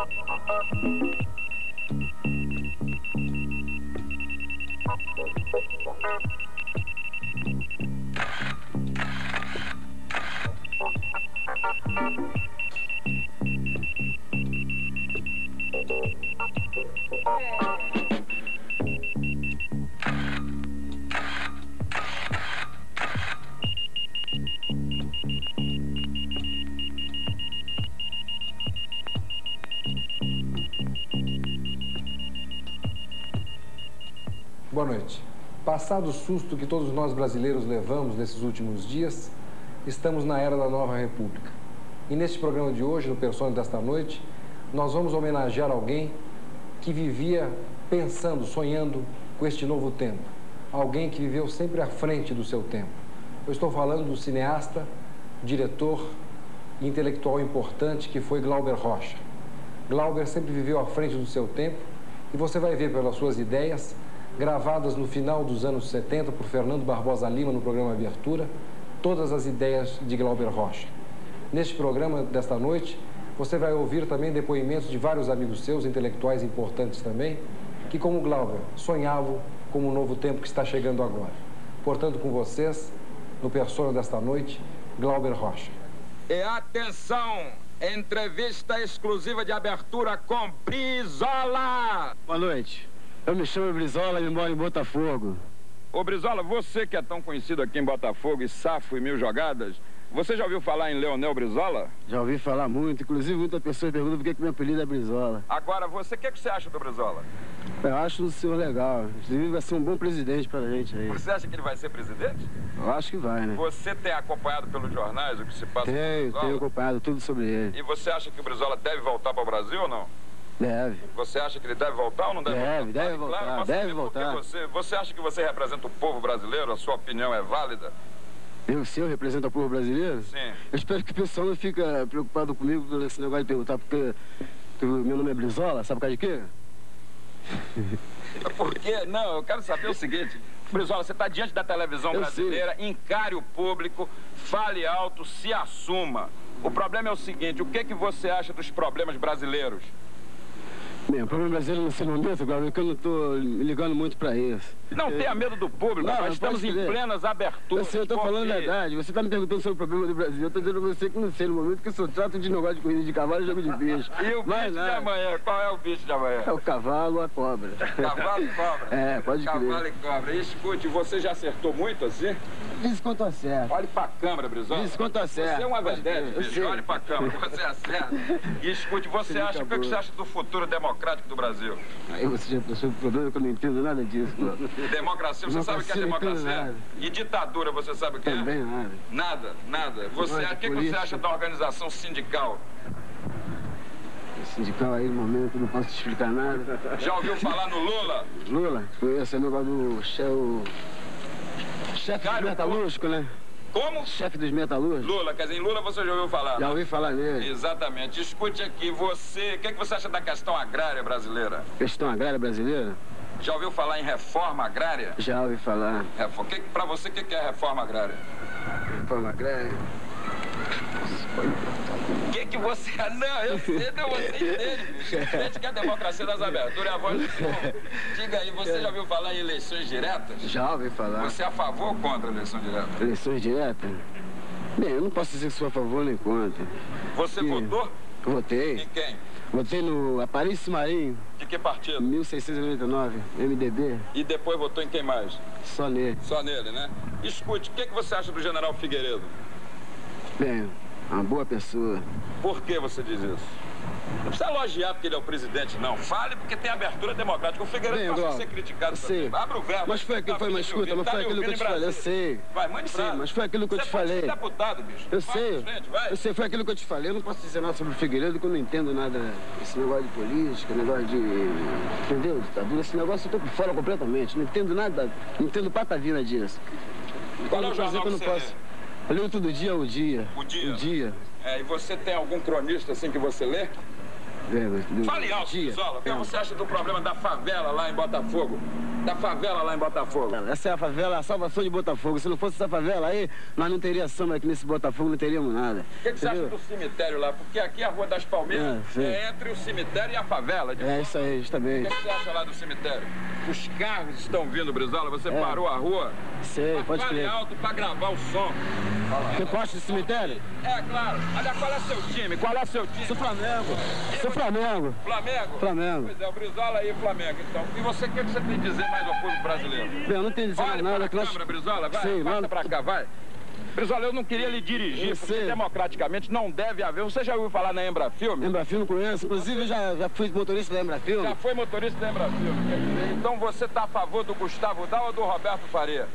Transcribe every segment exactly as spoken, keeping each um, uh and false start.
Boa noite. Passado o susto que todos nós brasileiros levamos nesses últimos dias, estamos na era da nova república. E neste programa de hoje, no Persona desta noite, nós vamos homenagear alguém que vivia pensando, sonhando com este novo tempo. Alguém que viveu sempre à frente do seu tempo. Eu estou falando do cineasta, diretor e intelectual importante que foi Glauber Rocha. Glauber sempre viveu à frente do seu tempo e você vai ver pelas suas ideias, gravadas no final dos anos setenta por Fernando Barbosa Lima no programa Abertura, todas as ideias de Glauber Rocha. Neste programa desta noite, você vai ouvir também depoimentos de vários amigos seus, intelectuais importantes também, que, como Glauber, sonhavam com o novo tempo que está chegando agora. Portanto, com vocês, no Persona desta noite, Glauber Rocha. E atenção, entrevista exclusiva de abertura com Brizola. Boa noite. Eu me chamo Brizola e moro em Botafogo. Ô Brizola, você que é tão conhecido aqui em Botafogo e safo e mil jogadas, você já ouviu falar em Leonel Brizola? Já ouvi falar muito, inclusive muitas pessoas perguntam por que que meu apelido é Brizola. Agora, você, o que, que você acha do Brizola? Eu acho o senhor legal, inclusive vai ser um bom presidente pra gente aí. Você acha que ele vai ser presidente? Eu acho que vai, né? Você tem acompanhado pelos jornais o que se passa Tenho, com o Brizola? tenho acompanhado tudo sobre ele. E você acha que o Brizola deve voltar para o Brasil ou não? Deve. Você acha que ele deve voltar ou não deve, deve voltar? Deve, Claro, voltar, claro, deve voltar. Você, você acha que você representa o povo brasileiro? A sua opinião é válida? Eu, se eu represento o povo brasileiro? Sim. Eu espero que o pessoal não fique preocupado comigo por esse negócio de perguntar porque, porque o meu nome é Brizola, sabe por causa de quê? Por quê? Não, eu quero saber o seguinte. Brizola, você está diante da televisão Eu brasileira, sei. Encare o público, fale alto, se assuma. O problema é o seguinte, o que, que você acha dos problemas brasileiros? Bem, o problema brasileiro nesse momento, Glauber, que eu não estou ligando muito para isso. Não tenha medo do público, não, nós não estamos em plenas aberturas. Eu sei, eu estou porque... falando a verdade. Você está me perguntando sobre o problema do Brasil. Eu estou dizendo a você que não sei no momento que eu só trato de negócio de corrida de cavalo e jogo de bicho. E o Mas bicho nada. de amanhã? Qual é o bicho de amanhã? É o cavalo ou a cobra. Cavalo e cobra? É, pode crer. Cavalo e cobra. E escute, você já acertou muito assim? Diz quanto acerta. Olhe pra câmera, Brizola. Diz quanto acerta. Você é uma vedete, bicho. Sei. Olhe pra câmera, você acerta. E escute, você Você acha, o que, é que você acha do futuro democrático do Brasil? Aí você já pensou o problema que eu não entendo nada disso. Pô. Democracia, você sabe o que é Democracia, não entendo democracia? nada. E ditadura, você sabe o que é? Também nada. Nada, nada. Você, Negócio o de que, que você política. acha da organização sindical? Esse sindical aí, no momento, eu não posso te explicar nada. Já ouviu falar no Lula? Lula? Conheço o negócio do chefe... o chefe dos Cário metalúrgicos, né? Como? Chefe dos metalúrgicos. Lula, quer dizer, em Lula você já ouviu falar? Já ouvi falar nele. Exatamente. Escute aqui, você, o que, que você acha da questão agrária brasileira? Questão agrária brasileira? Já ouviu falar em reforma agrária? Já ouvi falar. Reforma. Que, pra você, o que, que é reforma agrária? Reforma agrária? O que que você... Não, eu sei, não, você entende, bicho. Entende que a democracia das aberturas é a voz do povo. Diga aí, você já ouviu falar em eleições diretas? Já ouvi falar. Você é a favor ou contra a eleição direta? Eleições diretas? Bem, eu não posso dizer que sou a favor nem contra. Você Que- votou? Votei. Em quem? Votei no Aparício Marinho, De que partido? mil seiscentos e noventa e nove, M D B, E depois votou em quem mais? só nele. Só nele, né? Escute, o que, que você acha do general Figueiredo? Bem, uma boa pessoa. Por que você diz isso? Não precisa elogiar porque ele é o presidente, não. Fale porque tem abertura democrática. O Figueiredo Bem, pode Glauber, ser criticado eu sei. também. Abra o verbo. Mas foi aquilo, foi, mas escuta, mas foi aquilo que eu te falei, eu sei. Vai, mande Sei, brasa. mas foi aquilo que eu Você te pode falei. ser deputado, bicho. Eu Vai sei, pra frente, vai. eu sei, foi aquilo que eu te falei. Eu não posso dizer nada sobre o Figueiredo, que eu não entendo nada desse negócio de política, negócio de... Entendeu? Ditadura, esse negócio eu tô por fora completamente. Não entendo nada, não entendo patavina disso. Qual é o Então, jornal que eu que não você posso. Eu leio todo dia o dia. O Dia? O dia. É, e você tem algum cronista assim que você lê? É, do- Fale do alto, dia. Brizola. O que É. você acha do problema da favela lá em Botafogo? da favela lá em Botafogo. Essa é a favela, a salvação de Botafogo. Se não fosse essa favela aí, nós não teríamos samba aqui nesse Botafogo, não teríamos nada. O que, que você acha do cemitério lá? Porque aqui a Rua das Palmeiras é, é entre o cemitério e a favela. De é isso aí, justamente. O que, que você acha lá do cemitério? Os carros estão vindo, Brizola, você é. parou a rua? Sei, pode fale crer. alto pra gravar o som. Você gosta do cemitério? É, claro. Aliás, qual é seu time? Qual é seu time? Sou Flamengo. Sou Flamengo. Flamengo? Flamengo. Pois é, o Brizola e o Flamengo, então. E você, o que você tem a dizer mais ao povo brasileiro? Bem, eu não tenho a dizer Olha nada. Olha para a câmera, Brizola, vai, Sim, passa pra cá, vai. Brizola, eu não queria lhe dirigir, eu porque sei. democraticamente não deve haver. Você já ouviu falar na Embrafilme? Embrafilme conheço, inclusive eu já, já fui motorista da Embrafilme. Já foi motorista da Embrafilme. Então você está a favor do Gustavo Dal ou do Roberto Faria?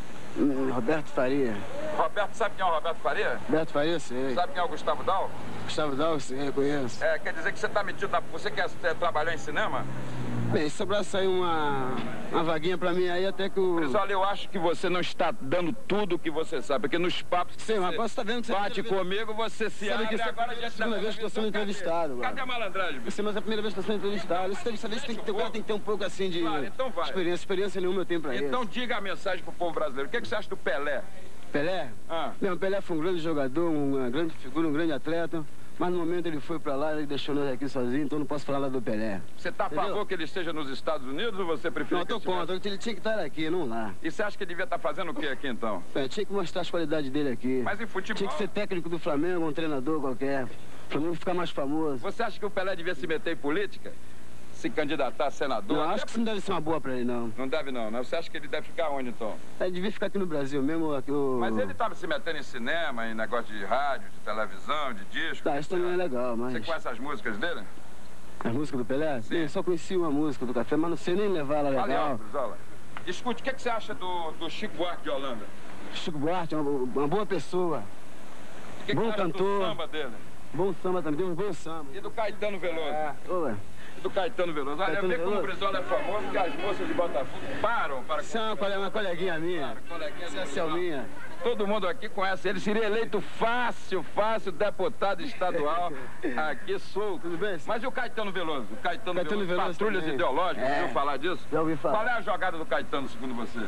Hum, Roberto Faria. Roberto, sabe quem é o Roberto Faria? Roberto Faria, sei. Sabe quem é o Gustavo Dal? Gustavo Dal, sim, eu conheço. É, quer dizer que você está metido na... Você quer é, trabalhar em cinema? Bem, se sobrar sair uma, uma vaguinha pra mim aí, até que o... Brizola, eu acho que você não está dando tudo o que você sabe, porque nos papos... Sim, mas você tá vendo que você... Bate comigo, você se abre, que agora é a segunda vez que eu sou entrevistado. Cadê, cadê a malandragem? Você, mas é a primeira vez que eu sou entrevistado. Isso dessa vez tem que ter, o cara tem que ter um pouco assim de claro, então vai. experiência. Experiência nenhuma eu tenho pra isso. Então diga a mensagem pro povo brasileiro. O que, é que você acha do Pelé? Pelé? Ah. Não, Pelé foi um grande jogador, uma grande figura, um grande atleta. Mas no momento ele foi pra lá, ele deixou nós aqui sozinho, então não posso falar lá do Pelé. Você está a favor que ele esteja nos Estados Unidos ou você prefere não, que eu tô contra, ele tinha que estar aqui, não lá. E você acha que ele devia estar fazendo o que aqui então? É, tinha que mostrar as qualidades dele aqui. Mas em futebol... Tinha que ser técnico do Flamengo, um treinador qualquer. O Flamengo ficar mais famoso. Você acha que o Pelé devia se meter em política? Se candidatar a senador? Não, acho que isso não deve ser uma boa pra ele, não. Não deve não, né? Você acha que ele deve ficar onde então? Ele devia ficar aqui no Brasil mesmo. Aqui, o... Mas ele estava se metendo em cinema, em negócio de rádio, de televisão, de disco. Tá, isso também é legal, mas... Você conhece as músicas dele? As músicas do Pelé? Sim. Eu só conheci uma música do Café, mas não sei nem levar ela legal. Olha, Brizola. Escute, o que, é que você acha do, do Chico Buarque de Holanda? Chico Buarque é uma, uma boa pessoa. O que, bom que você acha cantor. do samba dele? Bom samba também, tem um bom samba. E do Caetano Veloso? É. Ué. Do Caetano Veloso. Olha, vê como o Brizola é famoso, que as moças de Botafogo param para... Isso é uma, uma coleguinha minha. Claro, coleguinha Essa é a Selminha. Todo mundo aqui conhece ele, seria eleito fácil, fácil, deputado estadual, aqui solto. Tudo bem? Mas e o Caetano Veloso? O Caetano, Caetano Veloso, Veloso patrulhas também. ideológicas, É. ouviu falar disso? Já ouvi falar. Qual é a jogada do Caetano, segundo você?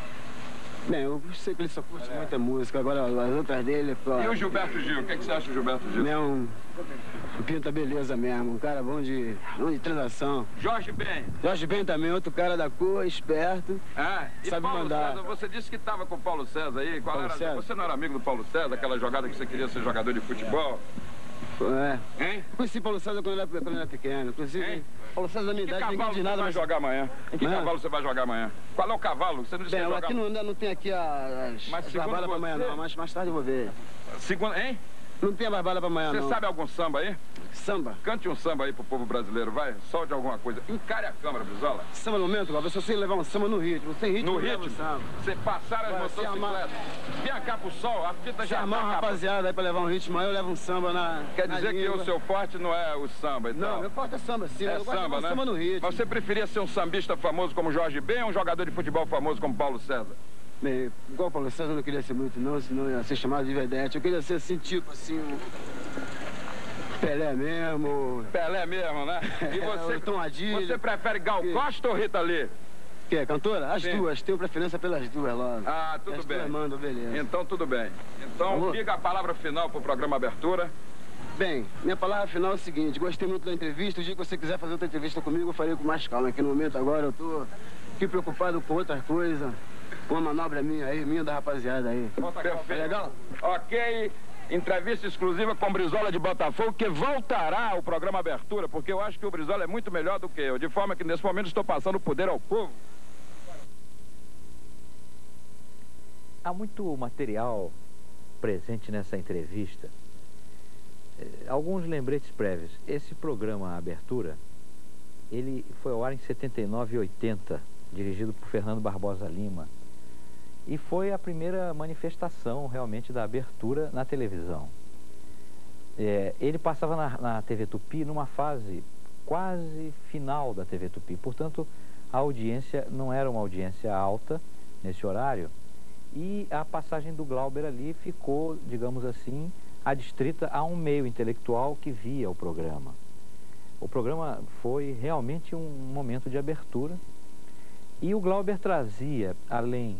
Bem, eu sei que ele só curte é. muita música, agora as outras dele... Pô, e o Gilberto Gil, o que, é que você acha do Gilberto Gil? É um, um pinta beleza mesmo, um cara bom de, bom de transação. Jorge Ben. Jorge Ben também, outro cara da cor, esperto, ah, e sabe Paulo mandar. César, você disse que estava com o Paulo César aí, qual Paulo era? César? Você não era amigo do Paulo César, aquela jogada que você queria ser jogador de futebol? É. Hein? Conheci Paulo César quando eu era, quando eu era pequeno, inclusive... Hein? Paulo César da minha Que idade, ninguém cavalo de você nada, vai mas... jogar amanhã? Em que Não. cavalo você vai jogar amanhã? Qual é o cavalo? Você não disse Bem, que ia aqui jogar... não, ainda não tem aqui as, Mas as segundo barbadas pra amanhã você- não, mas mais tarde eu vou ver. Segundo, hein? Não tem barbada pra amanhã Você não. sabe algum samba aí? Samba. Cante um samba aí pro povo brasileiro, vai. Solte alguma coisa. Encare a câmera, Brizola. Samba no momento, Galvão, eu só sei levar um samba no ritmo. Sem ritmo, No eu levo ritmo, samba. você passar as Vai, se motocicletas. Vem cá pro sol, a fita já Chamar tá uma acabando. rapaziada aí pra levar um ritmo, aí eu levo um samba na Quer na dizer que língua. o seu forte não é o samba e Não, tal? meu forte é samba, sim. É eu gosto de samba, levar um né? samba no ritmo. Mas você preferia ser um sambista famoso como Jorge Ben ou um jogador de futebol famoso como Paulo César? Bem, igual o Paulo César eu não queria ser muito não, senão eu ia ser chamado de vedete. Eu queria ser assim, tipo assim, um Pelé mesmo. Pelé mesmo, né? E você, É, o Tom Adilho. você prefere Gal Que- Costa ou Rita Lee? Que é, cantora? As Sim. duas, tenho preferência pelas duas logo. Ah, tudo As bem. duas mandam, beleza. Então, tudo bem. Então, Alô? diga a palavra final pro programa Abertura. Bem, minha palavra final é o seguinte, gostei muito da entrevista, o dia que você quiser fazer outra entrevista comigo, eu farei com mais calma, que no momento agora eu tô aqui preocupado com outras coisas, uma manobra minha aí, minha da rapaziada aí. Perfeito. É legal? Ok. Entrevista exclusiva com Brizola de Botafogo, que voltará ao programa Abertura, porque eu acho que o Brizola é muito melhor do que eu, de forma que nesse momento estou passando o poder ao povo. Há muito material presente nessa entrevista. Eh, Alguns lembretes prévios. Esse programa Abertura, ele foi ao ar em setenta e nove e oitenta, dirigido por Fernando Barbosa Lima. E foi a primeira manifestação realmente da abertura na televisão. É, ele passava na, na T V Tupi numa fase quase final da T V Tupi. Portanto, a audiência não era uma audiência alta nesse horário. E a passagem do Glauber ali ficou, digamos assim, adstrita a um meio intelectual que via o programa. O programa foi realmente um momento de abertura. E o Glauber trazia, além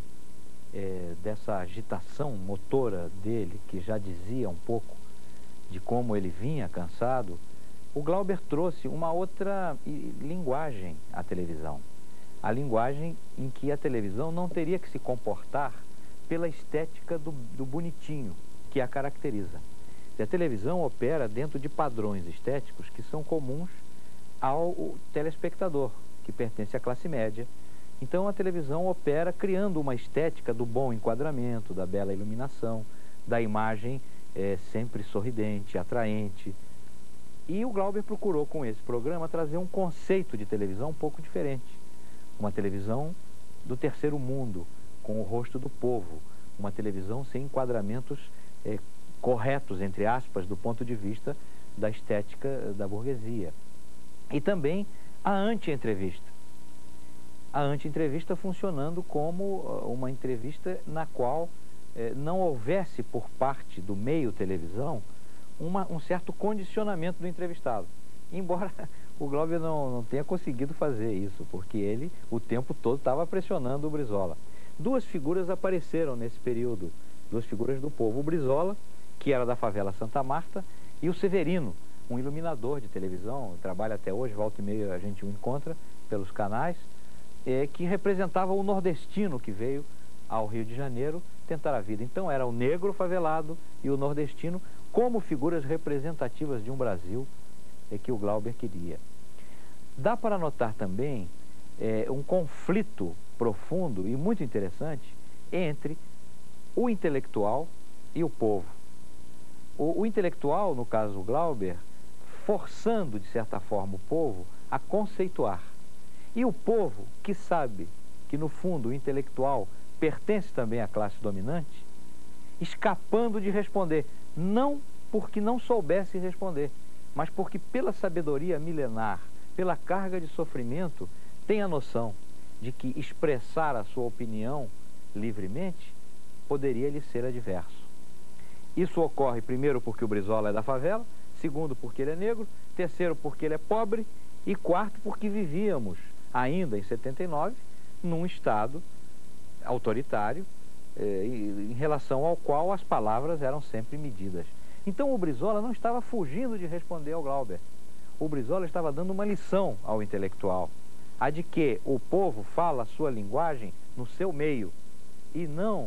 é, dessa agitação motora dele, que já dizia um pouco de como ele vinha cansado, o Glauber trouxe uma outra linguagem à televisão. A linguagem em que a televisão não teria que se comportar pela estética do, do bonitinho que a caracteriza. A televisão opera dentro de padrões estéticos que são comuns ao telespectador, que pertence à classe média. Então a televisão opera criando uma estética do bom enquadramento, da bela iluminação, da imagem é, sempre sorridente, atraente. E o Glauber procurou com esse programa trazer um conceito de televisão um pouco diferente. Uma televisão do terceiro mundo, com o rosto do povo. Uma televisão sem enquadramentos é, corretos, entre aspas, do ponto de vista da estética da burguesia. E também a anti-entrevista. A anti-entrevista funcionando como uma entrevista na qual eh, não houvesse por parte do meio televisão uma, um certo condicionamento do entrevistado. Embora o Glauber não, não tenha conseguido fazer isso, porque ele o tempo todo estava pressionando o Brizola. Duas figuras apareceram nesse período, duas figuras do povo. O Brizola, que era da favela Santa Marta, e o Severino, um iluminador de televisão, trabalha até hoje, volta e meia a gente o encontra pelos canais, é, que representava o nordestino que veio ao Rio de Janeiro tentar a vida. Então era o negro favelado e o nordestino como figuras representativas de um Brasil é, que o Glauber queria. Dá para notar também é, um conflito profundo e muito interessante entre o intelectual e o povo. O, o intelectual, no caso o Glauber, forçando de certa forma o povo a conceituar. E o povo, que sabe que no fundo o intelectual pertence também à classe dominante, escapando de responder, não porque não soubesse responder, mas porque pela sabedoria milenar, pela carga de sofrimento, tem a noção de que expressar a sua opinião livremente poderia lhe ser adverso. Isso ocorre primeiro porque o Brizola é da favela, segundo porque ele é negro, terceiro porque ele é pobre e quarto porque vivíamos ainda em setenta e nove num estado autoritário eh, em relação ao qual as palavras eram sempre medidas. Então o Brizola não estava fugindo de responder ao Glauber. O Brizola estava dando uma lição ao intelectual, a de que o povo fala a sua linguagem no seu meio e não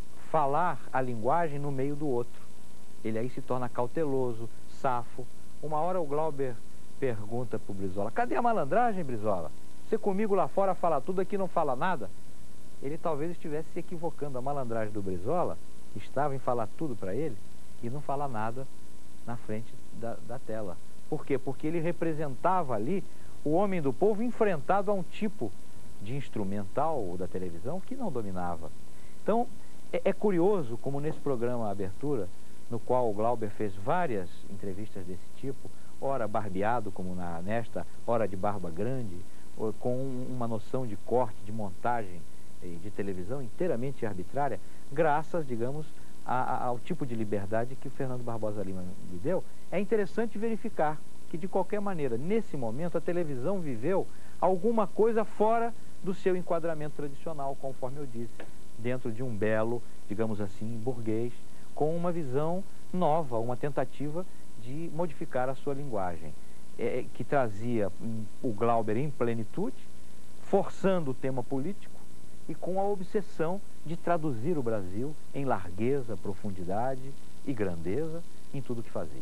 falar a linguagem no meio do outro. Ele aí se torna cauteloso, safo. Uma hora o Glauber pergunta para o Brizola: cadê a malandragem, Brizola? Você comigo lá fora fala tudo, aqui não fala nada? Ele talvez estivesse se equivocando. A malandragem do Brizola estava em falar tudo para ele e não falar nada na frente da, da tela. Por quê? Porque ele representava ali o homem do povo enfrentado a um tipo de instrumental da televisão que não dominava. Então, é, é curioso como nesse programa Abertura, no qual o Glauber fez várias entrevistas desse tipo, ora barbeado, como na, nesta, ora de barba grande, ou, com uma noção de corte, de montagem de televisão inteiramente arbitrária, graças, digamos, a, a, ao tipo de liberdade que o Fernando Barbosa Lima lhe deu. É interessante verificar que, de qualquer maneira, nesse momento, a televisão viveu alguma coisa fora do seu enquadramento tradicional, conforme eu disse, dentro de um belo, digamos assim, burguês, com uma visão nova, uma tentativa de modificar a sua linguagem, é, que trazia o Glauber em plenitude, forçando o tema político e com a obsessão de traduzir o Brasil em largueza, profundidade e grandeza em tudo que fazia.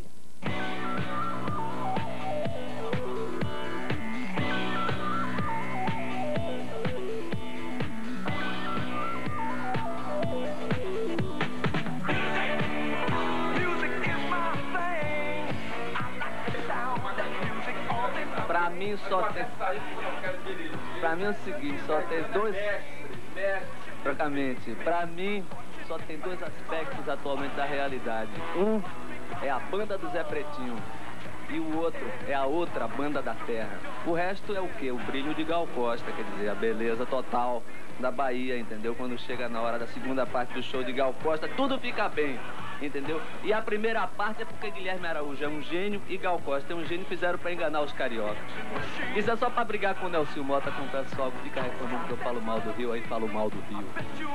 Pra mim só tem... Pra mim é o seguinte, só tem dois... Francamente, pra mim só tem dois aspectos atualmente da realidade. Um é a banda do Zé Pretinho e o outro é a outra banda da terra. O resto é o quê? O brilho de Gal Costa, quer dizer, a beleza total da Bahia, entendeu? Quando chega na hora da segunda parte do show de Gal Costa, tudo fica bem. entendeu? E a primeira parte é porque Guilherme Araújo é um gênio e Gal Costa é um gênio, fizeram para enganar os cariocas. Isso é só para brigar com o Nelson Mota, com o pessoal que fica reclamando que eu falo mal do Rio, aí falo mal do Rio.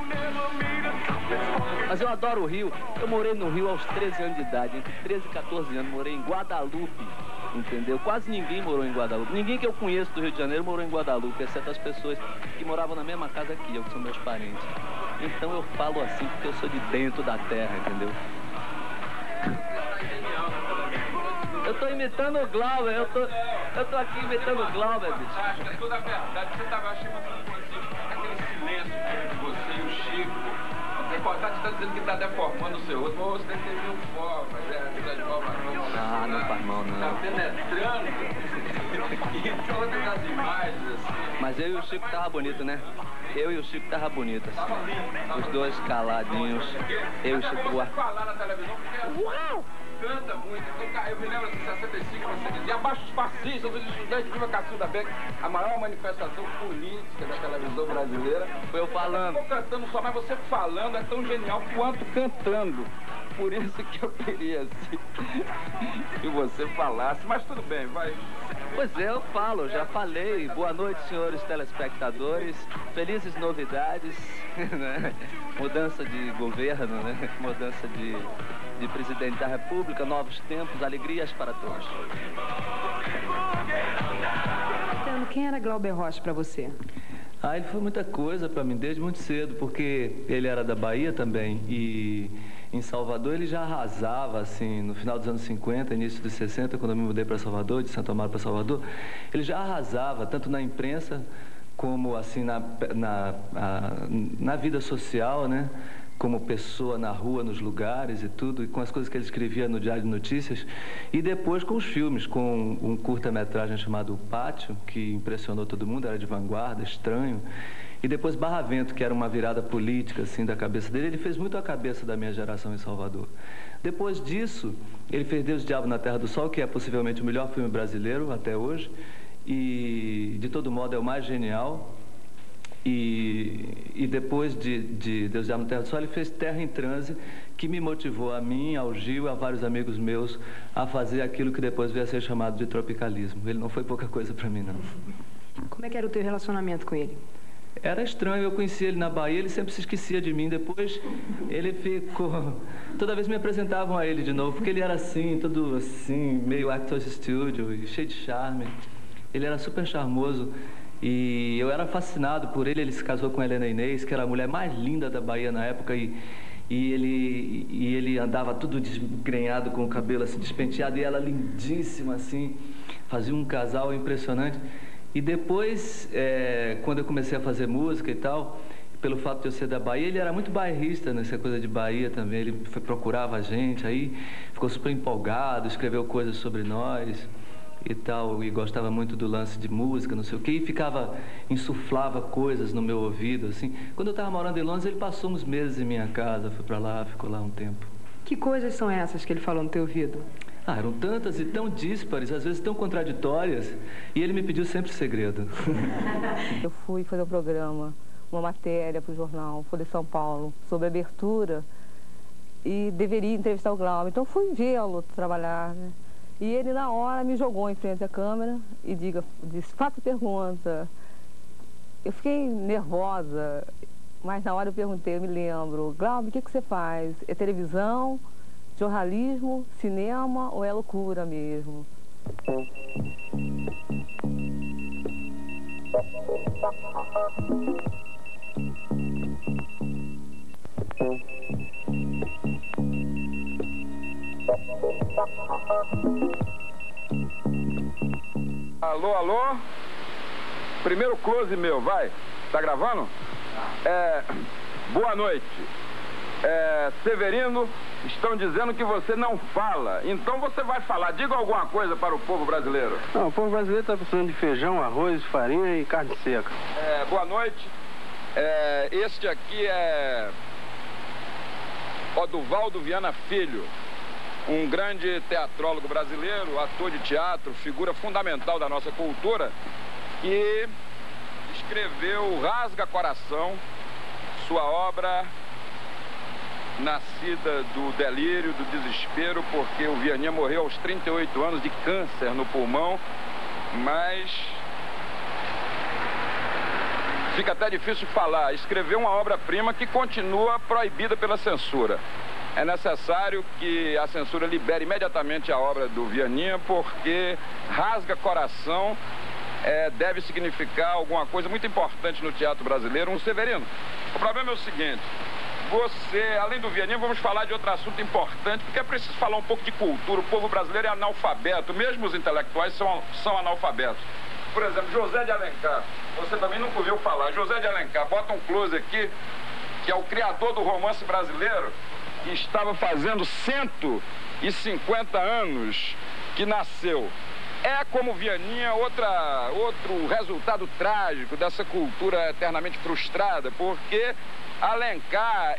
Mas eu adoro o Rio. Eu morei no Rio aos treze anos de idade, entre treze e quatorze anos, morei em Guadalupe, entendeu? Quase ninguém morou em Guadalupe. Ninguém que eu conheço do Rio de Janeiro morou em Guadalupe, exceto as pessoas que moravam na mesma casa que eu, que são meus parentes. Então eu falo assim porque eu sou de dentro da terra, entendeu? Eu tô imitando o Glauber, eu tô, eu tô aqui imitando o Glauber, bicho. Acho que é toda a verdade. Você tava achando aquele silêncio entre você e o Chico. Você pode estar dizendo que está deformando o seu outro, mas você tem que ter mil formas, é, de forma, Ah, não faz mal, não. Está penetrando em todas as imagens, assim. Mas eu e o Chico tava bonito, né? Eu e o Chico tava bonito, assim. Os dois caladinhos. Eu e o Chico Buarque. Falar na televisão porque uau! Canta muito. Eu me lembro de sessenta e cinco, você dizia abaixo os fascistas, os estudantes, viva Cacilda Beck. A maior manifestação política da televisão brasileira. Foi eu falando. Eu tô cantando só, mas você falando é tão genial quanto cantando. Por isso que eu queria assim, que você falasse, mas tudo bem, vai. Pois é, eu falo, já falei. Boa noite, senhores telespectadores. Felizes novidades, né? Mudança de governo, né? Mudança de, de presidente da República, novos tempos, alegrias para todos. Quem era Glauber Rocha para você? Ah, ele foi muita coisa para mim desde muito cedo, porque ele era da Bahia também e em Salvador ele já arrasava, assim, no final dos anos cinquenta, início dos sessenta, quando eu me mudei para Salvador, de Santo Amaro para Salvador, ele já arrasava, tanto na imprensa como, assim, na, na, a, na vida social, né? Como pessoa na rua, nos lugares e tudo, e com as coisas que ele escrevia no Diário de Notícias, e depois com os filmes, com um curta-metragem chamado O Pátio, que impressionou todo mundo, era de vanguarda, estranho, e depois Barravento, que era uma virada política, assim, da cabeça dele. Ele fez muito a cabeça da minha geração em Salvador. Depois disso, ele fez Deus, Diabo na Terra do Sol, que é possivelmente o melhor filme brasileiro até hoje, e, de todo modo, é o mais genial. E, e depois de, de Deus, Diabo na Terra do Sol, ele fez Terra em Transe, que me motivou a mim, ao Gil e a vários amigos meus a fazer aquilo que depois veio a ser chamado de tropicalismo. Ele não foi pouca coisa para mim, não. Como é que era o teu relacionamento com ele? Era estranho, eu conhecia ele na Bahia, ele sempre se esquecia de mim. Depois ele ficou... Toda vez me apresentavam a ele de novo, porque ele era assim, todo assim, meio Actors Studio, e cheio de charme. Ele era super charmoso e eu era fascinado por ele. Ele se casou com Helena Inês, que era a mulher mais linda da Bahia na época, e, e, ele, e ele andava tudo desgrenhado, com o cabelo assim despenteado, e ela lindíssima assim, fazia um casal impressionante. E depois, é, quando eu comecei a fazer música e tal, pelo fato de eu ser da Bahia, ele era muito bairrista nessa coisa de Bahia também. Ele foi, procurava a gente, aí ficou super empolgado, escreveu coisas sobre nós e tal, e gostava muito do lance de música, não sei o quê, e ficava, insuflava coisas no meu ouvido, assim. Quando eu estava morando em Londres, ele passou uns meses em minha casa, foi para lá, ficou lá um tempo. Que coisas são essas que ele falou no teu ouvido? Ah, eram tantas e tão díspares, às vezes tão contraditórias, e ele me pediu sempre segredo. Eu fui fazer um programa, uma matéria para o jornal Folha de São Paulo, sobre abertura, e deveria entrevistar o Glauber. Então fui vê-lo trabalhar, né? E ele na hora me jogou em frente à câmera e diga, disse, faça pergunta. Eu fiquei nervosa, mas na hora eu perguntei, eu me lembro, Glauber, o que, que você faz? É televisão? Jornalismo, cinema ou é loucura mesmo? Alô, alô? Primeiro close meu, vai. Tá gravando? É, boa noite. É, Severino, estão dizendo que você não fala, então você vai falar. Diga alguma coisa para o povo brasileiro. Não, o povo brasileiro está precisando de feijão, arroz, farinha e carne seca. É, boa noite. É, este aqui é Oduvaldo Viana Filho, um grande teatrólogo brasileiro, ator de teatro, figura fundamental da nossa cultura, que escreveu Rasga Coração, sua obra nascida do delírio, do desespero, porque o Vianinha morreu aos trinta e oito anos de câncer no pulmão, mas fica até difícil falar. Escreveu uma obra-prima que continua proibida pela censura. É necessário que a censura libere imediatamente a obra do Vianinha, porque rasga coração, é, deve significar alguma coisa muito importante no teatro brasileiro. Um Severino, o problema é o seguinte: você, além do Vianinha, vamos falar de outro assunto importante, porque é preciso falar um pouco de cultura. O povo brasileiro é analfabeto, mesmo os intelectuais são, são analfabetos. Por exemplo, José de Alencar, você também nunca ouviu falar. José de Alencar, bota um close aqui, que é o criador do romance brasileiro, que estava fazendo cento e cinquenta anos que nasceu. É, como Vianinha, outra, outro resultado trágico dessa cultura eternamente frustrada, porque Alencar,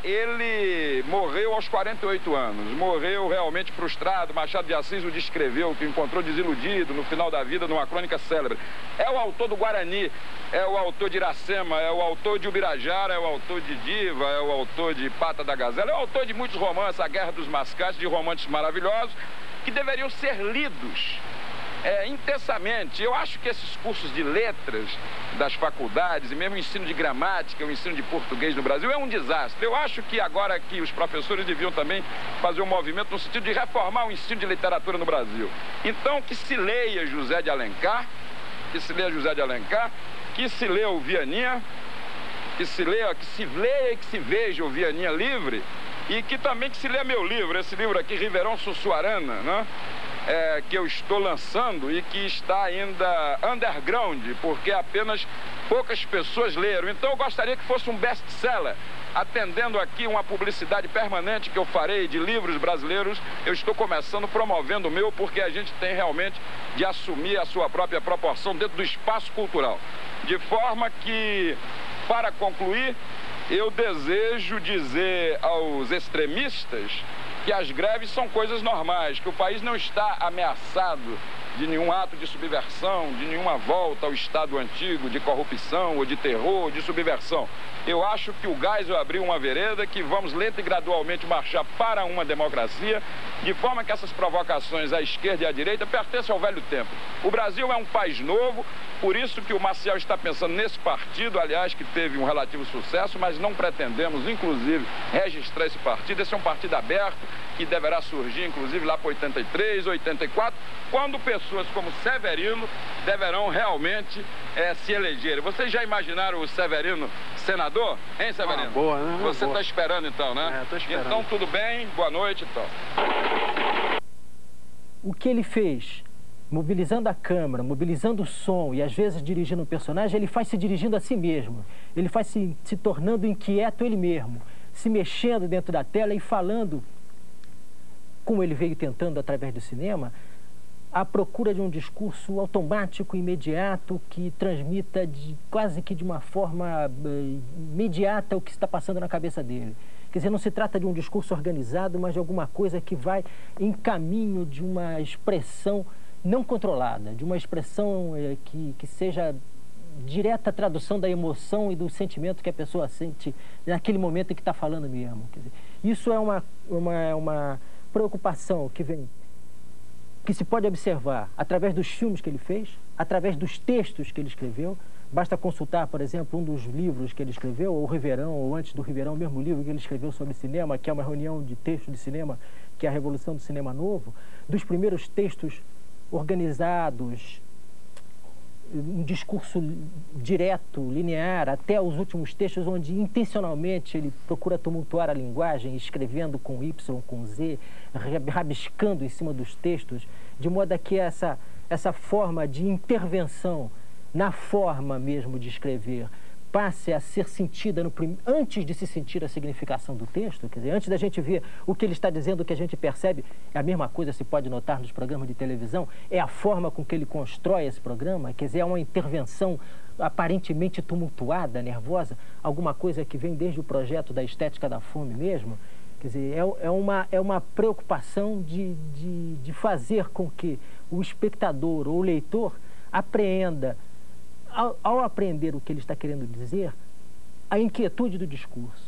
ele morreu aos quarenta e oito anos, morreu realmente frustrado. Machado de Assis o descreveu, que encontrou desiludido no final da vida numa crônica célebre. É o autor do Guarani, é o autor de Iracema, é o autor de Ubirajara, é o autor de Diva, é o autor de Pata da Gazela, é o autor de muitos romances, A Guerra dos Mascates, de romances maravilhosos, que deveriam ser lidos É, intensamente. Eu acho que esses cursos de letras das faculdades, e mesmo o ensino de gramática, o ensino de português no Brasil, é um desastre. Eu acho que agora que os professores deviam também fazer um movimento no sentido de reformar o ensino de literatura no Brasil. Então, que se leia José de Alencar, que se leia José de Alencar, que se leia o Vianinha, que se leia, que se leia e que se veja o Vianinha livre, e que também que se leia meu livro, esse livro aqui, Riverão Sussuarana, né? É, que eu estou lançando e que está ainda underground, porque apenas poucas pessoas leram. Então eu gostaria que fosse um best-seller, atendendo aqui uma publicidade permanente que eu farei de livros brasileiros. Eu estou começando promovendo o meu, porque a gente tem realmente de assumir a sua própria proporção dentro do espaço cultural. De forma que, para concluir, eu desejo dizer aos extremistas que as greves são coisas normais, que o país não está ameaçado de nenhum ato de subversão, de nenhuma volta ao estado antigo, de corrupção ou de terror, ou de subversão. Eu acho que o Geisel abriu uma vereda, que vamos lenta e gradualmente marchar para uma democracia, de forma que essas provocações à esquerda e à direita pertencem ao velho tempo. O Brasil é um país novo, por isso que o Maciel está pensando nesse partido, aliás, que teve um relativo sucesso, mas não pretendemos, inclusive, registrar esse partido. Esse é um partido aberto, que deverá surgir, inclusive, lá para oitenta e três, oitenta e quatro, quando pessoas como Severino deverão realmente é, se elegerem. Vocês já imaginaram o Severino senador? Hein, Severino? Ah, boa, né? Você está esperando, então, né? É, tô esperando. Então, tudo bem. Boa noite, então. O que ele fez, mobilizando a câmera, mobilizando o som e às vezes dirigindo um personagem, ele faz se dirigindo a si mesmo. Ele faz se, se tornando inquieto ele mesmo, se mexendo dentro da tela e falando, como ele veio tentando através do cinema, à procura de um discurso automático, imediato, que transmita de, quase que de uma forma uh, imediata o que está passando na cabeça dele. Quer dizer, não se trata de um discurso organizado, mas de alguma coisa que vai em caminho de uma expressão não controlada, de uma expressão uh, que, que seja direta tradução da emoção e do sentimento que a pessoa sente naquele momento em que está falando mesmo. Quer dizer, isso é uma, uma, uma preocupação que vem, que se pode observar através dos filmes que ele fez, através dos textos que ele escreveu. Basta consultar, por exemplo, um dos livros que ele escreveu, ou o Riverão, ou antes do Riverão, o mesmo livro que ele escreveu sobre cinema, que é uma reunião de textos de cinema, que é a Revolução do Cinema Novo, dos primeiros textos organizados, um discurso direto, linear, até os últimos textos onde intencionalmente ele procura tumultuar a linguagem, escrevendo com Y, com Z, rabiscando em cima dos textos, de modo a que essa, essa forma de intervenção na forma mesmo de escrever passe a ser sentida no prim... antes de se sentir a significação do texto, quer dizer, antes da gente ver o que ele está dizendo, o que a gente percebe, é a mesma coisa se pode notar nos programas de televisão, é a forma com que ele constrói esse programa, quer dizer, é uma intervenção aparentemente tumultuada, nervosa, alguma coisa que vem desde o projeto da estética da fome mesmo, quer dizer, é, é, uma, é uma preocupação de, de, de fazer com que o espectador ou o leitor apreenda, Ao, ao aprender o que ele está querendo dizer, a inquietude do discurso,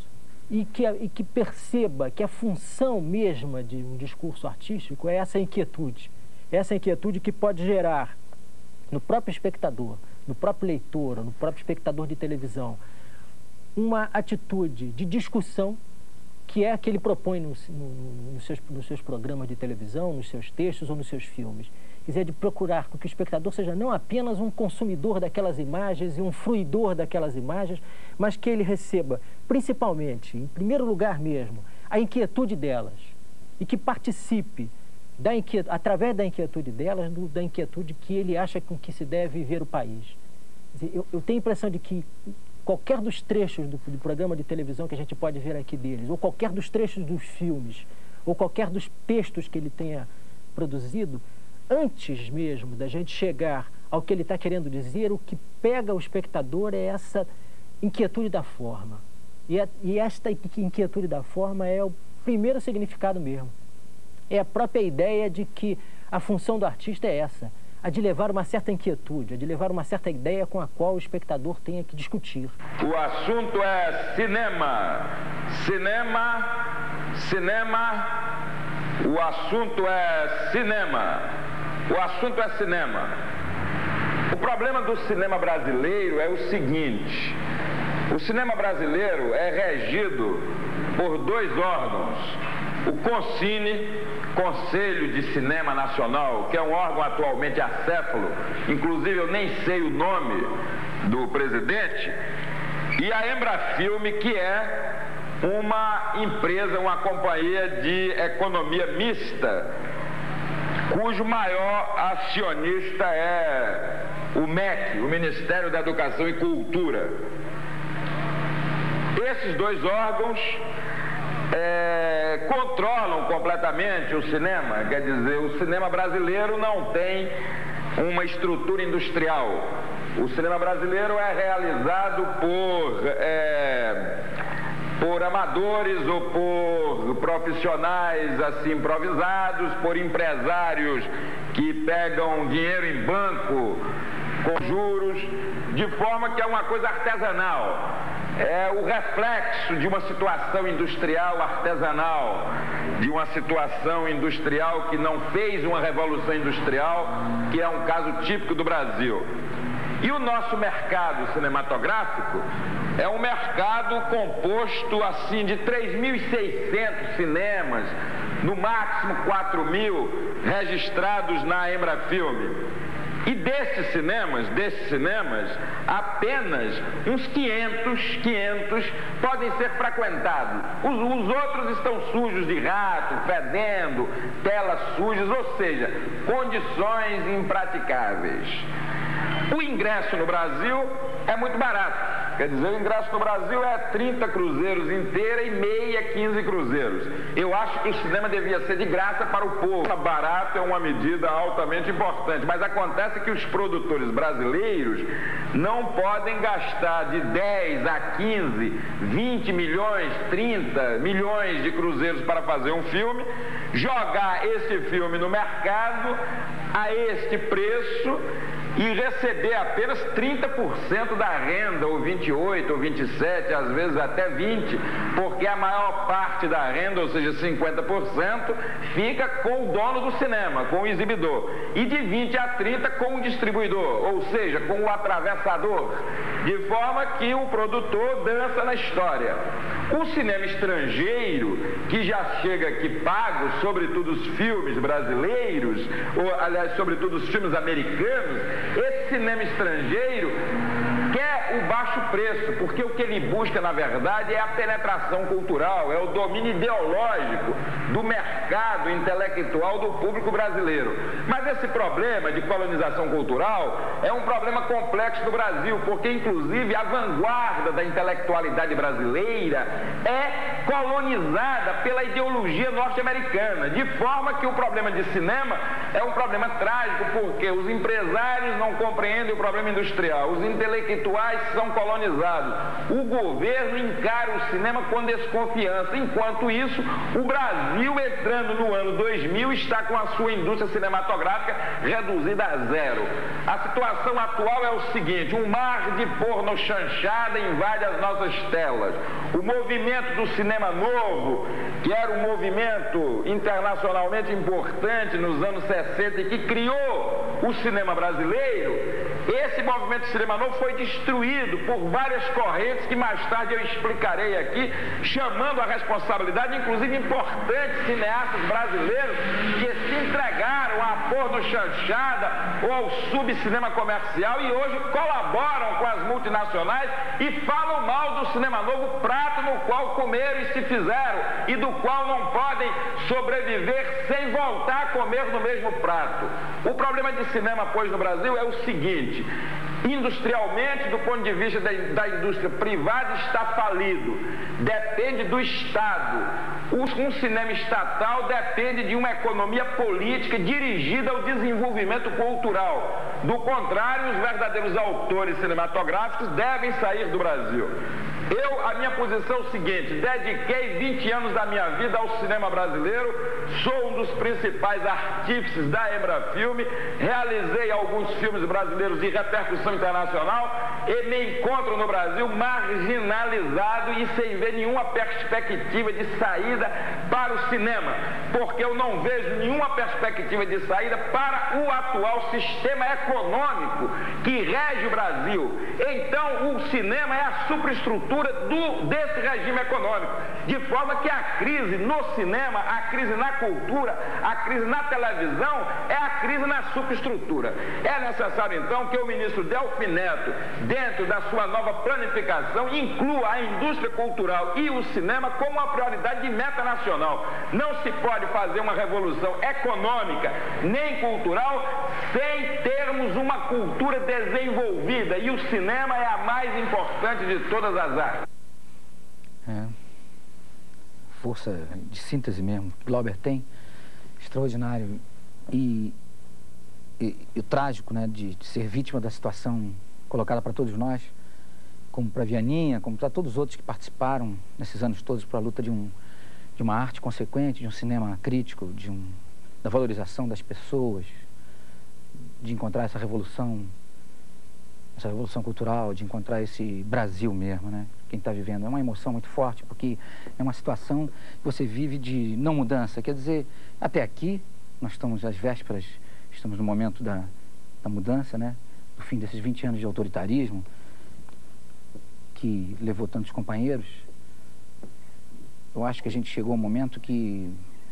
e que, e que perceba que a função mesma de um discurso artístico é essa inquietude. Essa inquietude que pode gerar no próprio espectador, no próprio leitor, no próprio espectador de televisão, uma atitude de discussão que é a que ele propõe no, no, nos, seus, nos seus programas de televisão, nos seus textos ou nos seus filmes. Quer dizer, de procurar que o espectador seja não apenas um consumidor daquelas imagens e um fruidor daquelas imagens, mas que ele receba, principalmente, em primeiro lugar mesmo, a inquietude delas e que participe, da inquietude, através da inquietude delas, do, da inquietude que ele acha com que se deve viver o país. Quer dizer, eu, eu tenho a impressão de que qualquer dos trechos do, do programa de televisão que a gente pode ver aqui deles, ou qualquer dos trechos dos filmes, ou qualquer dos textos que ele tenha produzido, antes mesmo da gente chegar ao que ele está querendo dizer, o que pega o espectador é essa inquietude da forma. E, a, e esta inquietude da forma é o primeiro significado mesmo. É a própria ideia de que a função do artista é essa, a de levar uma certa inquietude, a de levar uma certa ideia com a qual o espectador tenha que discutir. O assunto é cinema. Cinema, cinema, o assunto é cinema. O assunto é cinema. O problema do cinema brasileiro é o seguinte: o cinema brasileiro é regido por dois órgãos. O CONCINE, Conselho de Cinema Nacional, que é um órgão atualmente acéfalo, inclusive eu nem sei o nome do presidente, e a Embrafilme, que é uma empresa, uma companhia de economia mista, cujo maior acionista é o M E C, o Ministério da Educação e Cultura. Esses dois órgãos é, controlam completamente o cinema, quer dizer, o cinema brasileiro não tem uma estrutura industrial. O cinema brasileiro é realizado por, é, por amadores ou por profissionais assim improvisados, por empresários que pegam dinheiro em banco com juros, de forma que é uma coisa artesanal. É o reflexo de uma situação industrial artesanal, de uma situação industrial que não fez uma revolução industrial, que é um caso típico do Brasil. E o nosso mercado cinematográfico é um mercado composto assim de três mil e seiscentos cinemas, no máximo quatro mil registrados na Embrafilme. E desses cinemas, desses cinemas, apenas uns quinhentos, quinhentos podem ser frequentados. Os, os outros estão sujos de rato, fedendo, telas sujas, ou seja, condições impraticáveis. O ingresso no Brasil é muito barato. Quer dizer, o ingresso no Brasil é trinta cruzeiros inteira e meia, quinze cruzeiros. Eu acho que o cinema devia ser de graça para o povo. Barato é uma medida altamente importante, mas acontece que os produtores brasileiros não podem gastar de dez a quinze, vinte milhões, trinta milhões de cruzeiros para fazer um filme, jogar esse filme no mercado a este preço e receber apenas trinta por cento da renda, ou vinte e oito, ou vinte e sete, às vezes até vinte, porque a maior parte da renda, ou seja, cinquenta por cento, fica com o dono do cinema, com o exibidor, e de vinte a trinta com o distribuidor, ou seja, com o atravessador, de forma que o produtor dança na história. O cinema estrangeiro, que já chega aqui pago, sobretudo os filmes brasileiros, ou aliás, sobretudo os filmes americanos, esse cinema estrangeiro quer o baixo preço, porque o que ele busca, na verdade, é a penetração cultural, é o domínio ideológico do mercado intelectual do público brasileiro. Mas esse problema de colonização cultural é um problema complexo do Brasil, porque, inclusive, a vanguarda da intelectualidade brasileira é colonizada pela ideologia norte-americana, de forma que o problema de cinema É um problema trágico porque os empresários não compreendem o problema industrial, os intelectuais são colonizados, o governo encara o cinema com desconfiança. Enquanto isso, o Brasil, entrando no ano dois mil, está com a sua indústria cinematográfica reduzida a zero. A situação atual é o seguinte: um mar de porno chanchada invade as nossas telas. O movimento do cinema novo, que era um movimento internacionalmente importante nos anos sessenta e que criou o cinema brasileiro, esse movimento de cinema novo foi destruído por várias correntes que mais tarde eu explicarei aqui, chamando a responsabilidade, inclusive, importantes cineastas brasileiros que se entregaram à porno chanchada ou ao subcinema comercial e hoje colaboram com as multinacionais e falam mal do cinema novo, prato no qual comeram e se fizeram e do qual não podem sobreviver sem voltar a comer no mesmo prato. O problema de cinema, pois, no Brasil é o seguinte: industrialmente, do ponto de vista da, da indústria privada, está falido, depende do Estado. Um cinema estatal depende de uma economia política dirigida ao desenvolvimento cultural. Do contrário, os verdadeiros autores cinematográficos devem sair do Brasil. Eu, a minha posição é o seguinte: dediquei vinte anos da minha vida ao cinema brasileiro, sou um dos principais artífices da Embrafilme, realizei alguns filmes brasileiros de repercussão internacional e me encontro no Brasil marginalizado e sem ver nenhuma perspectiva de saída para o cinema, porque eu não vejo nenhuma perspectiva de saída para o atual sistema econômico que rege o Brasil. Então, o cinema é a superestrutura Do, desse regime econômico, de forma que a crise no cinema, a crise na cultura, a crise na televisão é a crise na superestrutura. É necessário então que o ministro Delfim Neto, dentro da sua nova planificação, inclua a indústria cultural e o cinema como uma prioridade de meta nacional. Não se pode fazer uma revolução econômica nem cultural sem termos uma cultura desenvolvida, e o cinema é a mais importante de todas as artes. É, força de síntese mesmo que Glauber tem, extraordinário, e, e, e o trágico, né, de, de ser vítima da situação colocada para todos nós, como para Vianinha, como para todos os outros que participaram nesses anos todos para a luta de, um, de uma arte consequente, de um cinema crítico, de um, da valorização das pessoas, de encontrar essa revolução, essa revolução cultural, de encontrar esse Brasil mesmo, né? Quem está vivendo. É uma emoção muito forte, porque é uma situação que você vive de não mudança. Quer dizer, até aqui, nós estamos às vésperas, estamos no momento da, da mudança, né? Do fim desses vinte anos de autoritarismo, que levou tantos companheiros. Eu acho que a gente chegou a um momento que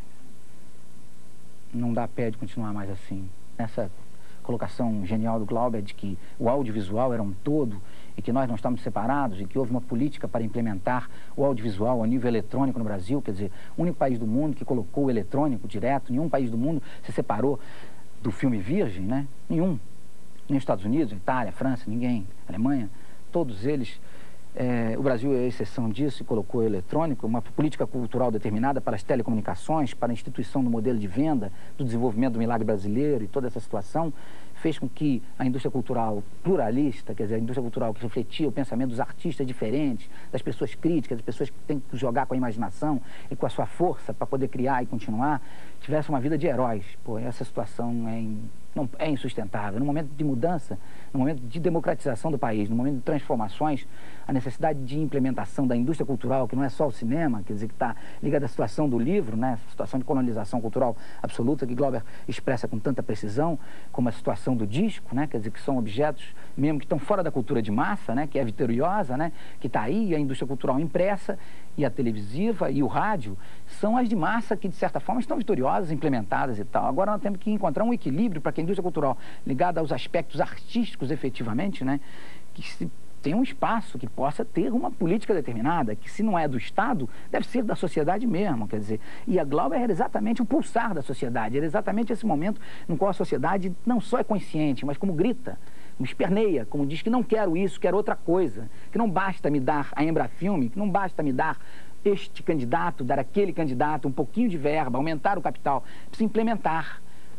não dá pé de continuar mais assim. Essa colocação genial do Glauber de que o audiovisual era um todo e que nós não estamos separados e que houve uma política para implementar o audiovisual a nível eletrônico no Brasil, quer dizer, o único país do mundo que colocou o eletrônico direto, nenhum país do mundo se separou do filme virgem, né? Nenhum. Nem os Estados Unidos, Itália, França, ninguém, Alemanha, todos eles. É, o Brasil é a exceção disso e colocou o eletrônico, uma política cultural determinada para as telecomunicações, para a instituição do modelo de venda, do desenvolvimento do milagre brasileiro, e toda essa situação fez com que a indústria cultural pluralista, quer dizer, a indústria cultural que refletia o pensamento dos artistas diferentes, das pessoas críticas, das pessoas que têm que jogar com a imaginação e com a sua força para poder criar e continuar, tivesse uma vida de heróis. Pô, essa situação é, in, não, é insustentável. No momento de mudança, no momento de democratização do país, no momento de transformações, a necessidade de implementação da indústria cultural, que não é só o cinema, quer dizer, que está ligada à situação do livro, né, a situação de colonização cultural absoluta, que Glauber expressa com tanta precisão, como a situação do disco, né, quer dizer, que são objetos mesmo que estão fora da cultura de massa, né, que é vitoriosa, né, que está aí, e a indústria cultural impressa, e a televisiva, e o rádio, são as de massa que, de certa forma, estão vitoriosas, implementadas e tal. Agora nós temos que encontrar um equilíbrio para que a indústria cultural, ligada aos aspectos artísticos, efetivamente, né, que se tem um espaço que possa ter uma política determinada, que se não é do Estado, deve ser da sociedade mesmo, quer dizer. E a Glauber era exatamente o pulsar da sociedade, era exatamente esse momento no qual a sociedade não só é consciente, mas como grita, como esperneia, como diz que não quero isso, quero outra coisa, que não basta me dar a Embrafilme, que não basta me dar este candidato, dar aquele candidato um pouquinho de verba, aumentar o capital, precisa implementar.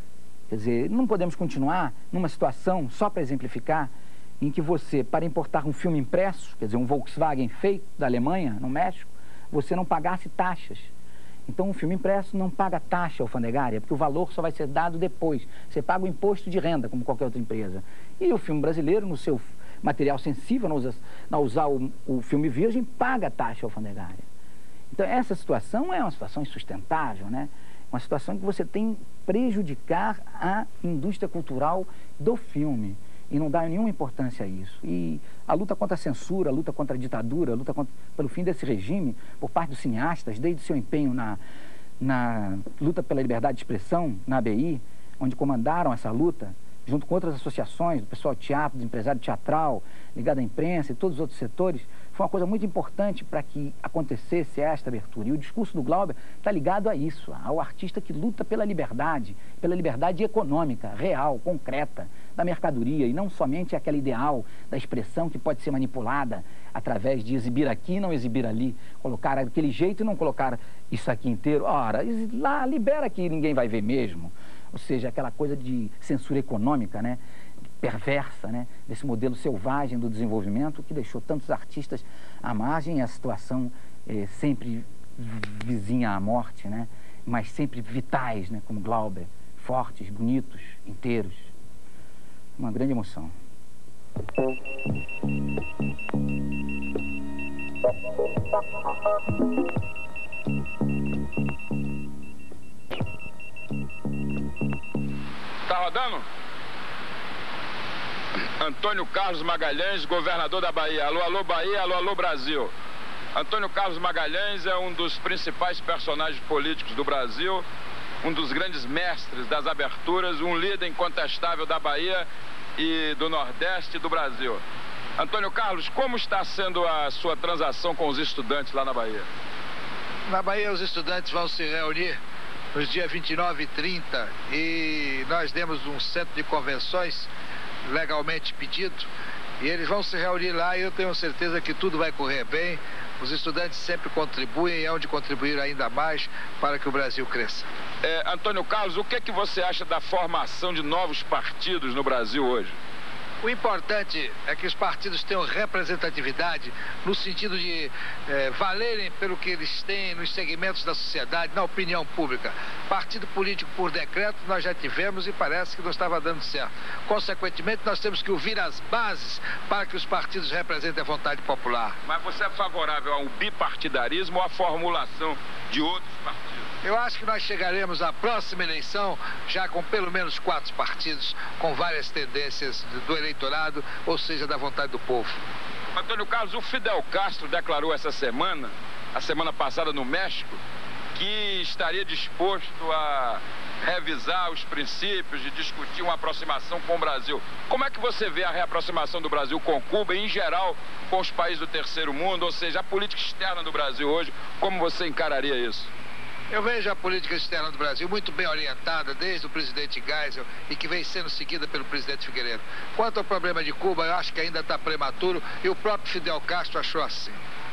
Quer dizer, não podemos continuar numa situação, só para exemplificar, em que você, para importar um filme impresso, quer dizer, um Volkswagen feito da Alemanha, no México, você não pagasse taxas. Então, um filme impresso não paga taxa alfandegária, porque o valor só vai ser dado depois. Você paga o imposto de renda, como qualquer outra empresa. E o filme brasileiro, no seu material sensível, não usar, não usar o, o filme virgem, paga taxa alfandegária. Então, essa situação é uma situação insustentável, né? Uma situação que você tem prejudicar a indústria cultural do filme. E não dá nenhuma importância a isso. E a luta contra a censura, a luta contra a ditadura, a luta contra, pelo fim desse regime, por parte dos cineastas, desde o seu empenho na, na luta pela liberdade de expressão, na A B I, onde comandaram essa luta, junto com outras associações, do pessoal do teatro, do empresário teatral, ligado à imprensa e todos os outros setores, foi uma coisa muito importante para que acontecesse esta abertura. E o discurso do Glauber está ligado a isso, ao artista que luta pela liberdade, pela liberdade econômica, real, concreta, da mercadoria, e não somente aquela ideal da expressão que pode ser manipulada através de exibir aqui e não exibir ali, colocar aquele jeito e não colocar isso aqui inteiro. Ora, lá, libera aqui, ninguém vai ver mesmo. Ou seja, aquela coisa de censura econômica, né? Perversa, né? Desse modelo selvagem do desenvolvimento que deixou tantos artistas à margem, e a situação eh, sempre vizinha à morte, né? Mas sempre vitais, né? Como Glauber, fortes, bonitos, inteiros. Uma grande emoção. Tá rodando? Antônio Carlos Magalhães, governador da Bahia. Alô, alô, Bahia, alô, alô, Brasil. Antônio Carlos Magalhães é um dos principais personagens políticos do Brasil, um dos grandes mestres das aberturas, um líder incontestável da Bahia e do Nordeste do Brasil. Antônio Carlos, como está sendo a sua transação com os estudantes lá na Bahia? Na Bahia, os estudantes vão se reunir nos dias vinte e nove e trinta e nós demos um centro de convenções legalmente pedido e eles vão se reunir lá e eu tenho certeza que tudo vai correr bem. Os estudantes sempre contribuem e hão de contribuir ainda mais para que o Brasil cresça. É, Antônio Carlos, o que é que você acha da formação de novos partidos no Brasil hoje? O importante é que os partidos tenham representatividade no sentido de eh, valerem pelo que eles têm nos segmentos da sociedade, na opinião pública. Partido político por decreto nós já tivemos e parece que não estava dando certo. Consequentemente, nós temos que ouvir as bases para que os partidos representem a vontade popular. Mas você é favorável ao bipartidarismo ou à formulação de outros partidos? Eu acho que nós chegaremos à próxima eleição já com pelo menos quatro partidos, com várias tendências do eleitorado, ou seja, da vontade do povo. Antônio Carlos, o Fidel Castro declarou essa semana, a semana passada no México, que estaria disposto a revisar os princípios de discutir uma aproximação com o Brasil. Como é que você vê a reaproximação do Brasil com Cuba e, em geral, com os países do terceiro mundo, ou seja, a política externa do Brasil hoje, como você encararia isso? Eu vejo a política externa do Brasil muito bem orientada desde o presidente Geisel e que vem sendo seguida pelo presidente Figueiredo. Quanto ao problema de Cuba, eu acho que ainda está prematuro e o próprio Fidel Castro achou assim.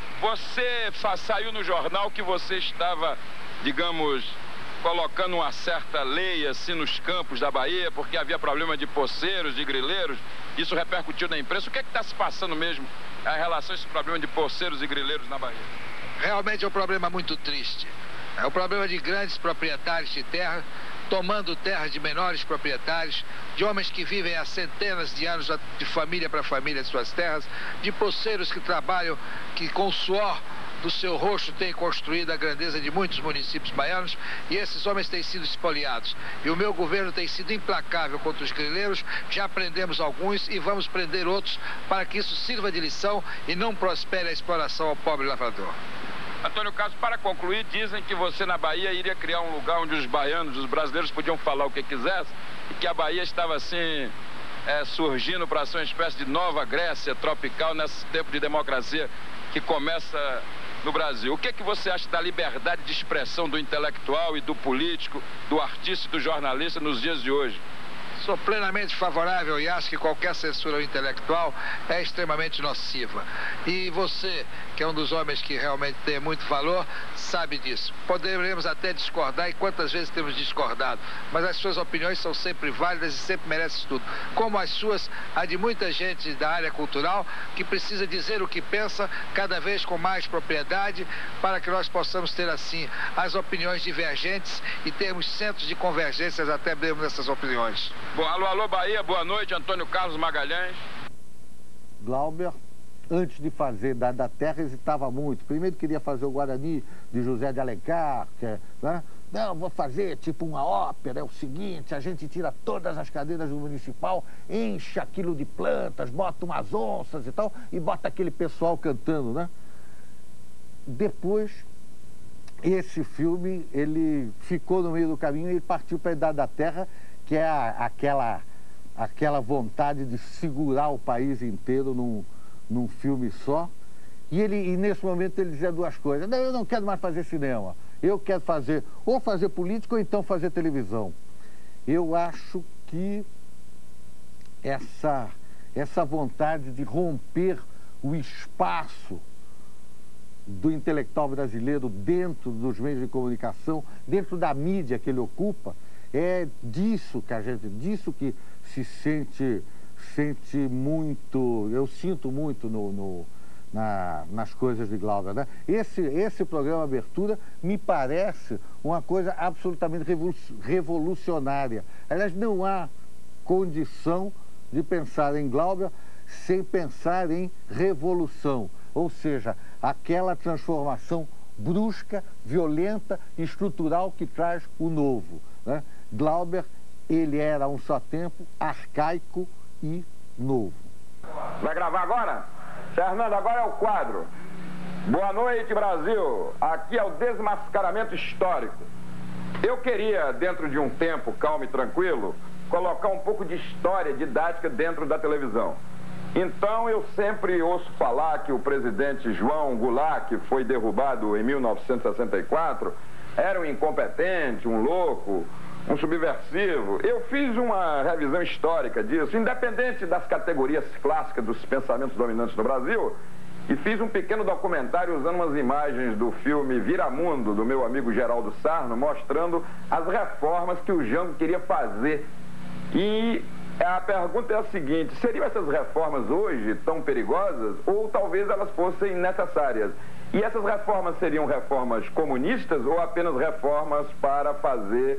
Você saiu no jornal que você estava, digamos, colocando uma certa lei assim nos campos da Bahia porque havia problema de poceiros, de grileiros. Isso repercutiu na imprensa. O que é que está se passando mesmo em relação a esse problema de poceiros e grileiros na Bahia? Realmente é um problema muito triste. É o problema de grandes proprietários de terra, tomando terras de menores proprietários, de homens que vivem há centenas de anos de família para família de suas terras, de poceiros que trabalham, que com o suor do seu rosto têm construído a grandeza de muitos municípios baianos, e esses homens têm sido espoliados. E o meu governo tem sido implacável contra os grileiros, já prendemos alguns e vamos prender outros para que isso sirva de lição e não prospere a exploração ao pobre lavrador. Antônio Carlos, para concluir, dizem que você na Bahia iria criar um lugar onde os baianos, os brasileiros podiam falar o que quisessem e que a Bahia estava assim é, surgindo para ser uma espécie de nova Grécia tropical nesse tempo de democracia que começa no Brasil. O que é que você acha da liberdade de expressão do intelectual e do político, do artista e do jornalista nos dias de hoje? Sou plenamente favorável e acho que qualquer censura ao intelectual é extremamente nociva. E você que é um dos homens que realmente tem muito valor, sabe disso. Poderemos até discordar, e quantas vezes temos discordado, mas as suas opiniões são sempre válidas e sempre merecem estudo. Como as suas, a de muita gente da área cultural, que precisa dizer o que pensa, cada vez com mais propriedade, para que nós possamos ter, assim, as opiniões divergentes e termos centros de convergências até mesmo nessas opiniões. Bom, alô, alô, Bahia, boa noite, Antônio Carlos Magalhães. Glauber, antes de fazer da, da Terra, hesitava muito. Primeiro queria fazer o Guarani de José de Alencar, que é, né? Não, vou fazer tipo uma ópera, é o seguinte, a gente tira todas as cadeiras do municipal, enche aquilo de plantas, bota umas onças e tal, e bota aquele pessoal cantando, né? Depois, esse filme, ele ficou no meio do caminho e ele partiu para a Idade da Terra, que é a, aquela, aquela vontade de segurar o país inteiro num num filme só, e, ele, e nesse momento ele dizia duas coisas: não, eu não quero mais fazer cinema, eu quero fazer, ou fazer política ou então fazer televisão. Eu acho que essa, essa vontade de romper o espaço do intelectual brasileiro dentro dos meios de comunicação, dentro da mídia que ele ocupa, é disso que a gente, disso que se sente... sente muito, eu sinto muito no, no, na, nas coisas de Glauber, né? Esse, esse programa Abertura me parece uma coisa absolutamente revolucionária. Aliás, não há condição de pensar em Glauber sem pensar em revolução, ou seja, aquela transformação brusca, violenta, estrutural que traz o novo, né? Glauber, ele era a um só tempo arcaico e novo. Vai gravar agora? Fernando, agora é o quadro. Boa noite, Brasil. Aqui é o desmascaramento histórico. Eu queria, dentro de um tempo calmo e tranquilo, colocar um pouco de história didática dentro da televisão. Então eu sempre ouço falar que o presidente João Goulart, que foi derrubado em mil novecentos e sessenta e quatro, era um incompetente, um louco, um subversivo. Eu fiz uma revisão histórica disso, independente das categorias clássicas dos pensamentos dominantes no Brasil, e fiz um pequeno documentário usando umas imagens do filme Viramundo, do meu amigo Geraldo Sarno, mostrando as reformas que o Jango queria fazer. E a pergunta é a seguinte: seriam essas reformas hoje tão perigosas, ou talvez elas fossem necessárias? E essas reformas seriam reformas comunistas ou apenas reformas para fazer...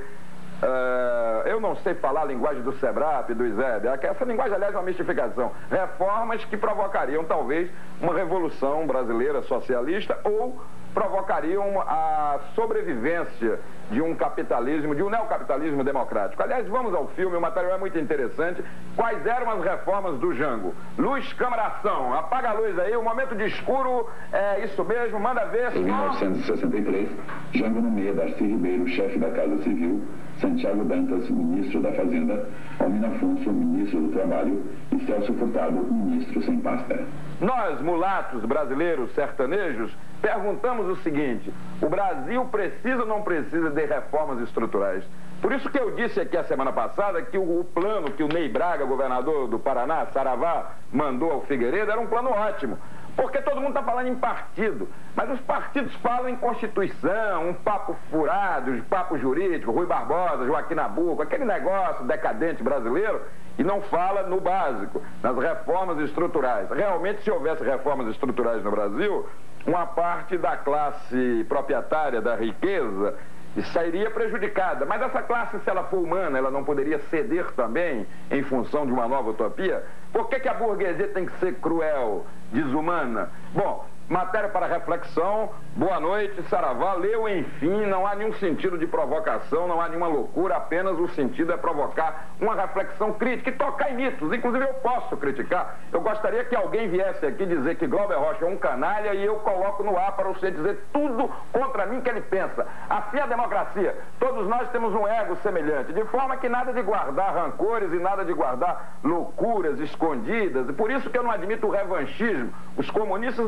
Uh, eu não sei falar a linguagem do SEBRAP, do ISEB. Essa linguagem, aliás, é uma mistificação. Reformas que provocariam, talvez, uma revolução brasileira socialista ou provocariam a sobrevivência de um capitalismo, de um neocapitalismo democrático. Aliás, vamos ao filme, o material é muito interessante. Quais eram as reformas do Jango? Luz, câmera, ação. Apaga a luz aí, o momento de escuro é isso mesmo, manda ver. Em mil novecentos e sessenta e três, Jango nomeia Darcy Ribeiro, chefe da Casa Civil, Santiago Dantas, ministro da Fazenda, Almina Afonso, ministro do Trabalho, e Celso Furtado, ministro sem pasta. Nós, mulatos brasileiros sertanejos, perguntamos o seguinte: o Brasil precisa ou não precisa de reformas estruturais? Por isso que eu disse aqui a semana passada que o, o plano que o Ney Braga, governador do Paraná, Saravá, mandou ao Figueiredo era um plano ótimo. Porque todo mundo está falando em partido, mas os partidos falam em Constituição, um papo furado, um papo jurídico, Rui Barbosa, Joaquim Nabuco, aquele negócio decadente brasileiro, e não fala no básico, nas reformas estruturais. Realmente, se houvesse reformas estruturais no Brasil, uma parte da classe proprietária da riqueza sairia prejudicada. Mas essa classe, se ela for humana, ela não poderia ceder também em função de uma nova utopia? Por que que a burguesia tem que ser cruel, desumana? Bom, matéria para reflexão. Boa noite, Saravá. Leu, enfim, não há nenhum sentido de provocação, não há nenhuma loucura, apenas o sentido é provocar uma reflexão crítica e tocar em mitos. Inclusive, eu posso criticar. Eu gostaria que alguém viesse aqui dizer que Glauber Rocha é um canalha e eu coloco no ar para você dizer tudo contra mim que ele pensa. Assim é a democracia. Todos nós temos um ego semelhante, de forma que nada de guardar rancores e nada de guardar loucuras escondidas. E por isso que eu não admito o revanchismo. Os comunistas não podem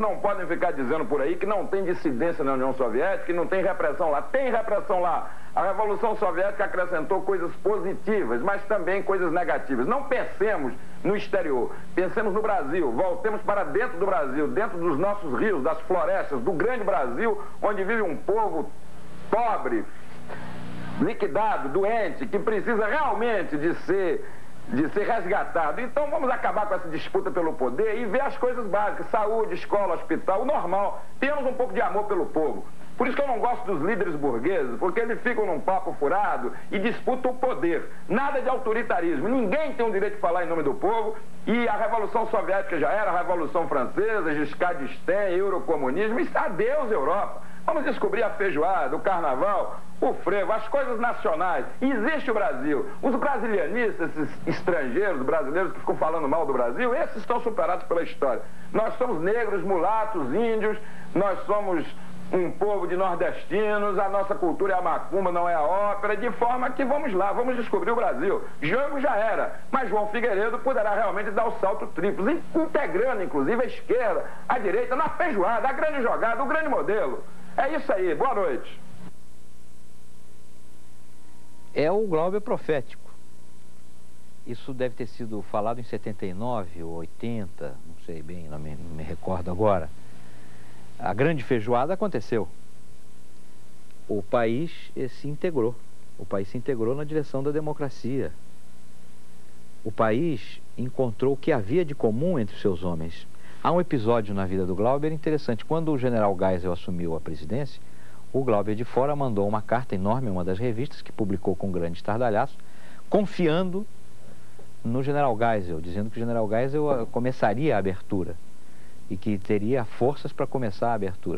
podem ficar dizendo por aí que não tem dissidência na União Soviética, que não tem repressão lá. Tem repressão lá. A Revolução Soviética acrescentou coisas positivas, mas também coisas negativas. Não pensemos no exterior, pensemos no Brasil. Voltemos para dentro do Brasil, dentro dos nossos rios, das florestas, do grande Brasil, onde vive um povo pobre, liquidado, doente, que precisa realmente de ser... de ser resgatado. Então vamos acabar com essa disputa pelo poder e ver as coisas básicas, saúde, escola, hospital, o normal. Temos um pouco de amor pelo povo. Por isso que eu não gosto dos líderes burgueses, porque eles ficam num papo furado e disputam o poder. Nada de autoritarismo. Ninguém tem o direito de falar em nome do povo. E a Revolução Soviética já era, a Revolução Francesa, Giscard d'Estaing, Eurocomunismo. Isso, adeus, Europa. Vamos descobrir a feijoada, o carnaval, o frevo, as coisas nacionais. Existe o Brasil. Os brasilianistas, esses estrangeiros, brasileiros que ficam falando mal do Brasil, esses estão superados pela história. Nós somos negros, mulatos, índios, nós somos um povo de nordestinos, a nossa cultura é a macumba, não é a ópera, de forma que vamos lá, vamos descobrir o Brasil. Jango já era, mas João Figueiredo poderá realmente dar o salto triplo, integrando inclusive a esquerda, a direita, na feijoada, a grande jogada, o grande modelo. É isso aí, boa noite. É o Glauber profético. Isso deve ter sido falado em setenta e nove ou oitenta, não sei bem, não me, não me recordo agora. A grande feijoada aconteceu. O país se integrou. O país se integrou na direção da democracia. O país encontrou o que havia de comum entre os seus homens. Há um episódio na vida do Glauber interessante. Quando o general Geisel assumiu a presidência, o Glauber de Fora mandou uma carta enorme a uma das revistas, que publicou com grande estardalhaço, confiando no general Geisel, dizendo que o general Geisel começaria a abertura e que teria forças para começar a abertura.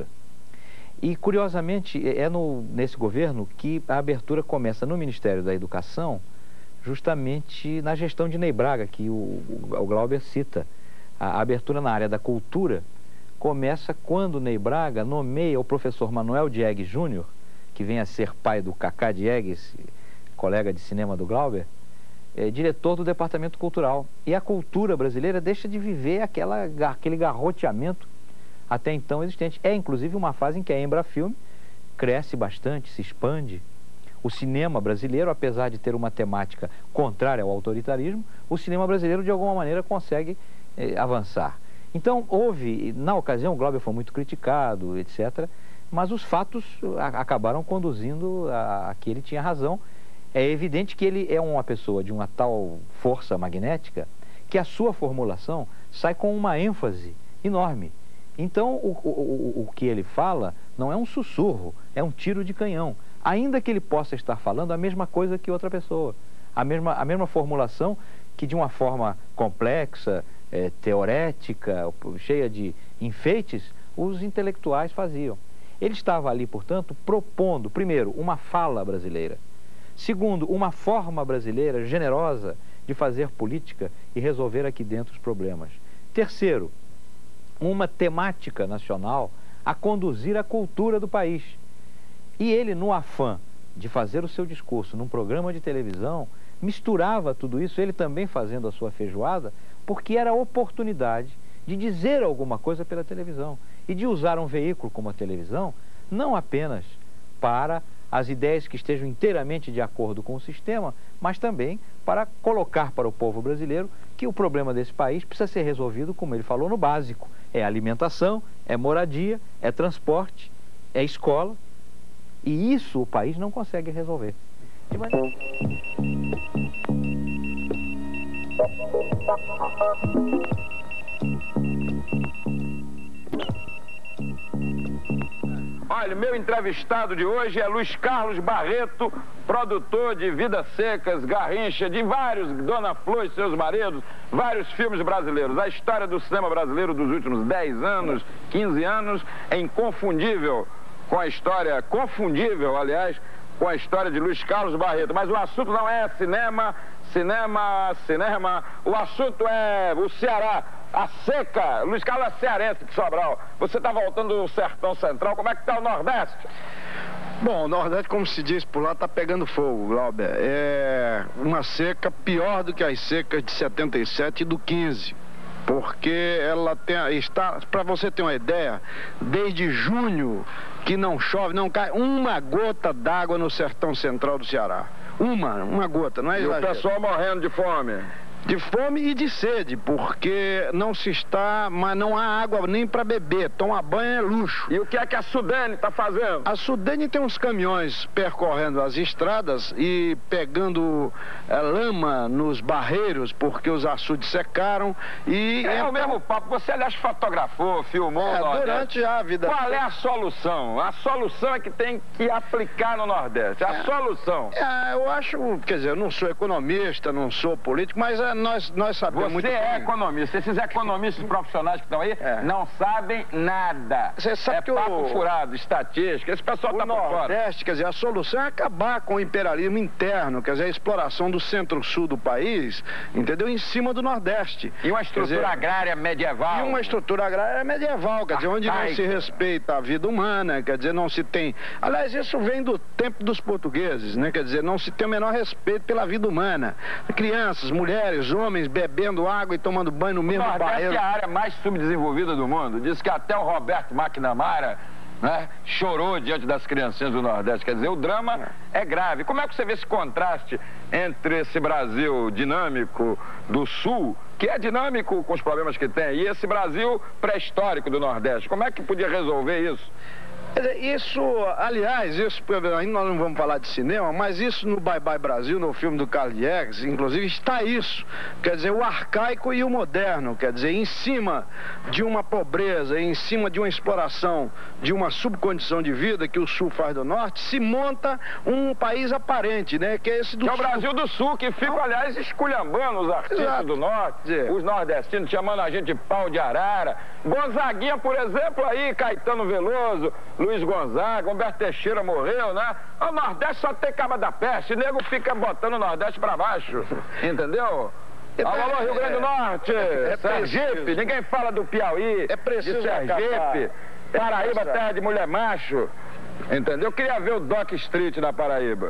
E, curiosamente, é no, nesse governo que a abertura começa no Ministério da Educação, justamente na gestão de Ney Braga, que o, o Glauber cita. A abertura na área da cultura começa quando Ney Braga nomeia o professor Manuel Diegues Júnior, que vem a ser pai do Cacá Diegues, colega de cinema do Glauber, é, diretor do Departamento Cultural. E a cultura brasileira deixa de viver aquela, aquele garroteamento até então existente. É, inclusive, uma fase em que a Embrafilme cresce bastante, se expande. O cinema brasileiro, apesar de ter uma temática contrária ao autoritarismo, o cinema brasileiro, de alguma maneira, consegue eh, avançar. Então, houve, na ocasião, o Glauber foi muito criticado, etcétera, mas os fatos a, acabaram conduzindo a, a que ele tinha razão. É evidente que ele é uma pessoa de uma tal força magnética que a sua formulação sai com uma ênfase enorme. Então, o, o, o que ele fala não é um sussurro, é um tiro de canhão. Ainda que ele possa estar falando a mesma coisa que outra pessoa. A mesma, a mesma formulação que, de uma forma complexa, é, teorética, cheia de enfeites, os intelectuais faziam. Ele estava ali, portanto, propondo, primeiro, uma fala brasileira. Segundo, uma forma brasileira generosa de fazer política e resolver aqui dentro os problemas. Terceiro, uma temática nacional a conduzir a cultura do país. E ele, no afã de fazer o seu discurso num programa de televisão, misturava tudo isso, ele também fazendo a sua feijoada, porque era a oportunidade de dizer alguma coisa pela televisão e de usar um veículo como a televisão, não apenas para as ideias que estejam inteiramente de acordo com o sistema, mas também para colocar para o povo brasileiro que o problema desse país precisa ser resolvido, como ele falou, no básico. É alimentação, é moradia, é transporte, é escola. E isso o país não consegue resolver. De maneira... Olha, meu entrevistado de hoje é Luiz Carlos Barreto, produtor de Vidas Secas, Garrincha, de vários, Dona Flor e seus maridos, vários filmes brasileiros. A história do cinema brasileiro dos últimos dez anos, quinze anos, é inconfundível com a história, confundível, aliás, com a história de Luiz Carlos Barreto. Mas o assunto não é cinema, cinema, cinema, o assunto é o Ceará. A seca, Luiz Carlos é cearense de Sobral. Você está voltando do sertão central, como é que está o Nordeste? Bom, o Nordeste, como se diz por lá, está pegando fogo, Glauber. É uma seca pior do que as secas de setenta e sete e do quinze. porque ela tem, está, para você ter uma ideia, desde junho que não chove, não cai uma gota d'água no sertão central do Ceará. Uma, uma gota, não é exagero. E o pessoal morrendo de fome. De fome e de sede, porque não se está, mas não há água nem para beber, tomar banho é luxo. E o que é que a Sudene está fazendo? A Sudene tem uns caminhões percorrendo as estradas e pegando é, lama nos barreiros, porque os açudes secaram e... É então... o mesmo papo, você aliás fotografou, filmou é, o Nordeste. durante a vida... Qual é a solução? A solução é que tem que aplicar no Nordeste, a é. solução. É, eu acho, quer dizer, eu não sou economista, não sou político, mas é, Nós, nós sabemos Você muito é bem. economista. Esses economistas profissionais que estão aí é. não sabem nada. Você sabe é que papo o... furado, estatística. Esse pessoal está por fora. O Nordeste, quer dizer, a solução é acabar com o imperialismo interno, quer dizer, a exploração do centro-sul do país, entendeu? Em cima do Nordeste. E uma estrutura dizer, agrária medieval. E uma estrutura agrária medieval, quer dizer, onde não se respeita a vida humana, quer dizer, não se tem... Aliás, isso vem do tempo dos portugueses, né? Quer dizer, não se tem o menor respeito pela vida humana. Crianças, mulheres, homens bebendo água e tomando banho no mesmo Nordeste barreiro. É a área mais subdesenvolvida do mundo. Diz que até o Roberto McNamara, né, chorou diante das criancinhas do Nordeste. Quer dizer, o drama é. é grave. Como é que você vê esse contraste entre esse Brasil dinâmico do Sul, que é dinâmico com os problemas que tem, e esse Brasil pré-histórico do Nordeste? Como é que podia resolver isso? Isso, aliás, isso, ainda nós não vamos falar de cinema, mas isso no Bye Bye Brasil, no filme do Carlos Diegues, inclusive está isso, quer dizer, o arcaico e o moderno, quer dizer, em cima de uma pobreza, em cima de uma exploração, de uma subcondição de vida que o Sul faz do Norte, se monta um país aparente, né, que é esse do que Sul. É o Brasil do Sul, que fica, aliás, esculhambando os artistas Exato. do Norte, é. os nordestinos, chamando a gente de pau de arara. Gonzaguinha, por exemplo, aí, Caetano Veloso, Luiz Gonzaga, Humberto Teixeira morreu, né? O Nordeste só tem cama da peste, o nego fica botando o Nordeste pra baixo, entendeu? Alô, alô, Rio Grande do Norte, é, é Sergipe, ninguém fala do Piauí, é preciso de Sergipe, Paraíba, terra de mulher macho. Entendeu? Eu queria ver o Doc Street na Paraíba.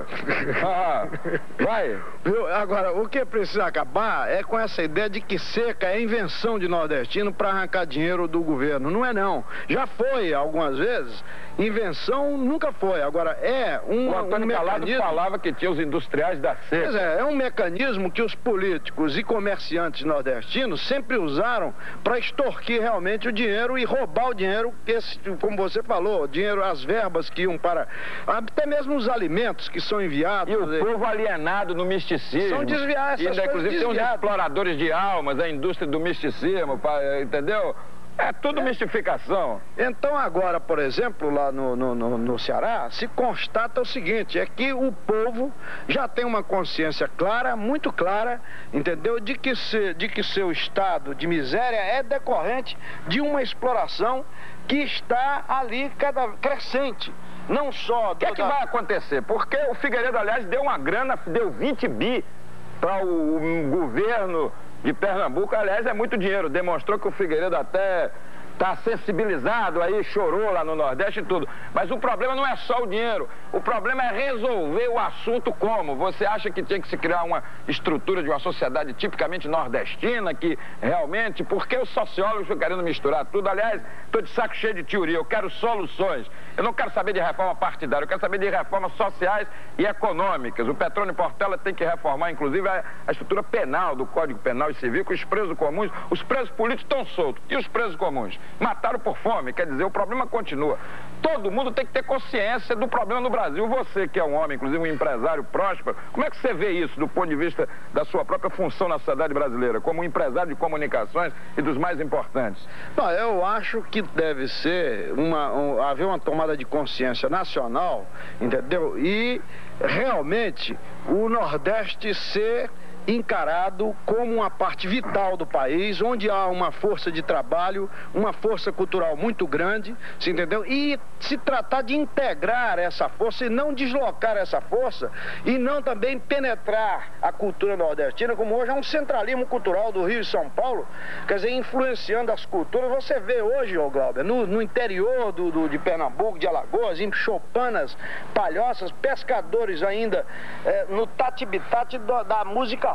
Ah, vai. Agora, o que precisa acabar é com essa ideia de que seca é invenção de nordestino para arrancar dinheiro do governo. Não é não. Já foi algumas vezes. Invenção nunca foi. Agora, é um, o Antônio um Calado mecanismo... falava que tinha os industriais da seca. Pois é, é um mecanismo que os políticos e comerciantes nordestinos sempre usaram para extorquir realmente o dinheiro e roubar o dinheiro, esse, como você falou, o dinheiro, as verbas que iam para... Até mesmo os alimentos que são enviados... E o e... povo alienado no misticismo. São desviados, essas coisas Inclusive tem uns exploradores de almas, a indústria do misticismo, entendeu? É tudo é. mistificação. Então agora, por exemplo, lá no, no, no, no Ceará, se constata o seguinte, é que o povo já tem uma consciência clara, muito clara, entendeu? De que, se, de que seu estado de miséria é decorrente de uma exploração que está ali cada crescente. Não só... O que é que vai acontecer? Porque o Figueiredo, aliás, deu uma grana, deu vinte bi para o, o governo de Pernambuco. Aliás, é muito dinheiro. Demonstrou que o Figueiredo até está sensibilizado aí, chorou lá no Nordeste e tudo. Mas o problema não é só o dinheiro. O problema é resolver o assunto como? Você acha que tinha que se criar uma estrutura de uma sociedade tipicamente nordestina, que realmente... Por que os sociólogos ficam querendo misturar tudo? Aliás, estou de saco cheio de teoria. Eu quero soluções. Eu não quero saber de reforma partidária. Eu quero saber de reformas sociais e econômicas. O Petrônio Portela tem que reformar, inclusive, a, a estrutura penal do Código Penal e Civil, com os presos comuns. Os presos políticos estão soltos. E os presos comuns? Mataram por fome, quer dizer, o problema continua. Todo mundo tem que ter consciência do problema no Brasil. Você que é um homem, inclusive um empresário próspero, como é que você vê isso do ponto de vista da sua própria função na sociedade brasileira, como um empresário de comunicações e dos mais importantes? Não, eu acho que deve ser uma, um, haver uma tomada de consciência nacional, entendeu? E realmente o Nordeste ser encarado como uma parte vital do país, onde há uma força de trabalho, uma força cultural muito grande, se entendeu? E se tratar de integrar essa força e não deslocar essa força e não também penetrar a cultura nordestina, como hoje é um centralismo cultural do Rio e São Paulo, quer dizer, influenciando as culturas. Você vê hoje, ô Glauber, no, no interior do, do, de Pernambuco, de Alagoas, em choupanas, palhoças, pescadores ainda, é, no tati-bitati da, da música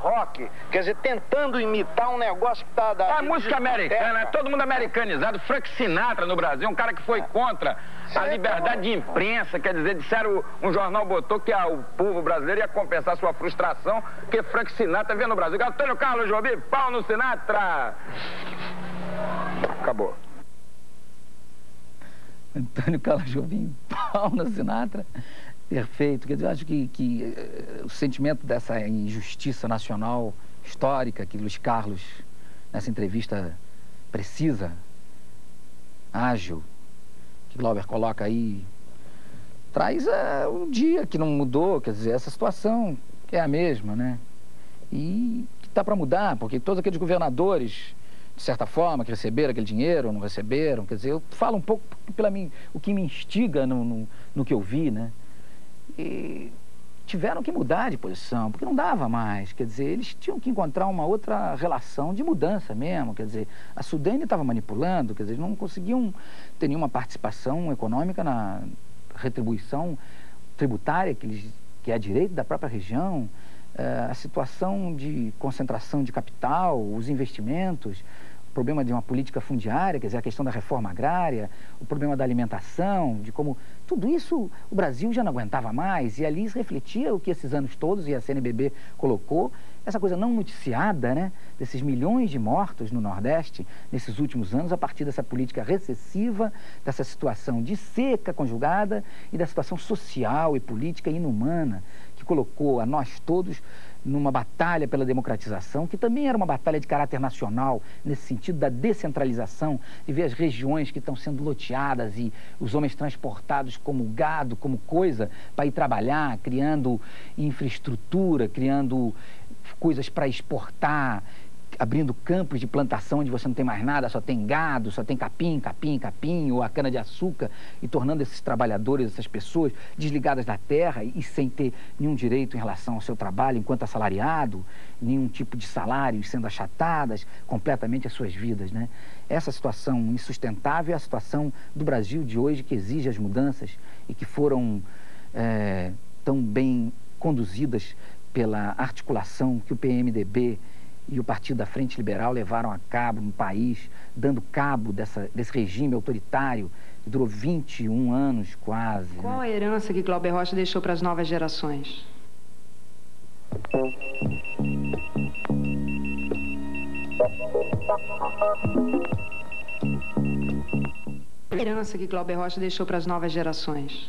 rock, quer dizer, tentando imitar um negócio que tá... Da, é música americana, é todo mundo americanizado. Frank Sinatra no Brasil, um cara que foi contra a liberdade de imprensa, quer dizer, disseram, um jornal botou que a, o povo brasileiro ia compensar sua frustração, porque Frank Sinatra veio no Brasil. Antônio Carlos Jobim, pau no Sinatra! Acabou. Antônio Carlos Jobim, pau no Sinatra. Perfeito. Quer dizer, eu acho que, que uh, o sentimento dessa injustiça nacional histórica que Luiz Carlos, nessa entrevista precisa, ágil, que Glauber coloca aí, traz uh, um dia que não mudou, quer dizer, essa situação que é a mesma, né? E que está para mudar, porque todos aqueles governadores, de certa forma, que receberam aquele dinheiro, não receberam, quer dizer, eu falo um pouco pela mim, o que me instiga no, no, no que eu vi, né? E tiveram que mudar de posição, porque não dava mais, quer dizer, eles tinham que encontrar uma outra relação de mudança mesmo, quer dizer, a Sudene estava manipulando, quer dizer, não conseguiam ter nenhuma participação econômica na retribuição tributária, que, eles, que é direito da própria região, uh, a situação de concentração de capital, os investimentos, o problema de uma política fundiária, quer dizer, a questão da reforma agrária, o problema da alimentação, de como... Tudo isso o Brasil já não aguentava mais, e ali se refletia o que esses anos todos, e a C N B B colocou, essa coisa não noticiada, né, desses milhões de mortos no Nordeste, nesses últimos anos, a partir dessa política recessiva, dessa situação de seca conjugada e da situação social e política inumana, que colocou a nós todos numa batalha pela democratização, que também era uma batalha de caráter nacional, nesse sentido da descentralização, de ver as regiões que estão sendo loteadas e os homens transportados como gado, como coisa, para ir trabalhar, criando infraestrutura, criando coisas para exportar, abrindo campos de plantação onde você não tem mais nada, só tem gado, só tem capim, capim, capim, ou a cana-de-açúcar, e tornando esses trabalhadores, essas pessoas, desligadas da terra e sem ter nenhum direito em relação ao seu trabalho enquanto assalariado, nenhum tipo de salário, sendo achatadas completamente as suas vidas, né? Essa situação insustentável é a situação do Brasil de hoje, que exige as mudanças e que foram é, tão bem conduzidas pela articulação que o P M D B e o Partido da Frente Liberal levaram a cabo no país, dando cabo dessa, desse regime autoritário que durou vinte e um anos quase. Qual né? a herança que Glauber Rocha deixou para as novas gerações? A herança que Glauber Rocha deixou para as novas gerações?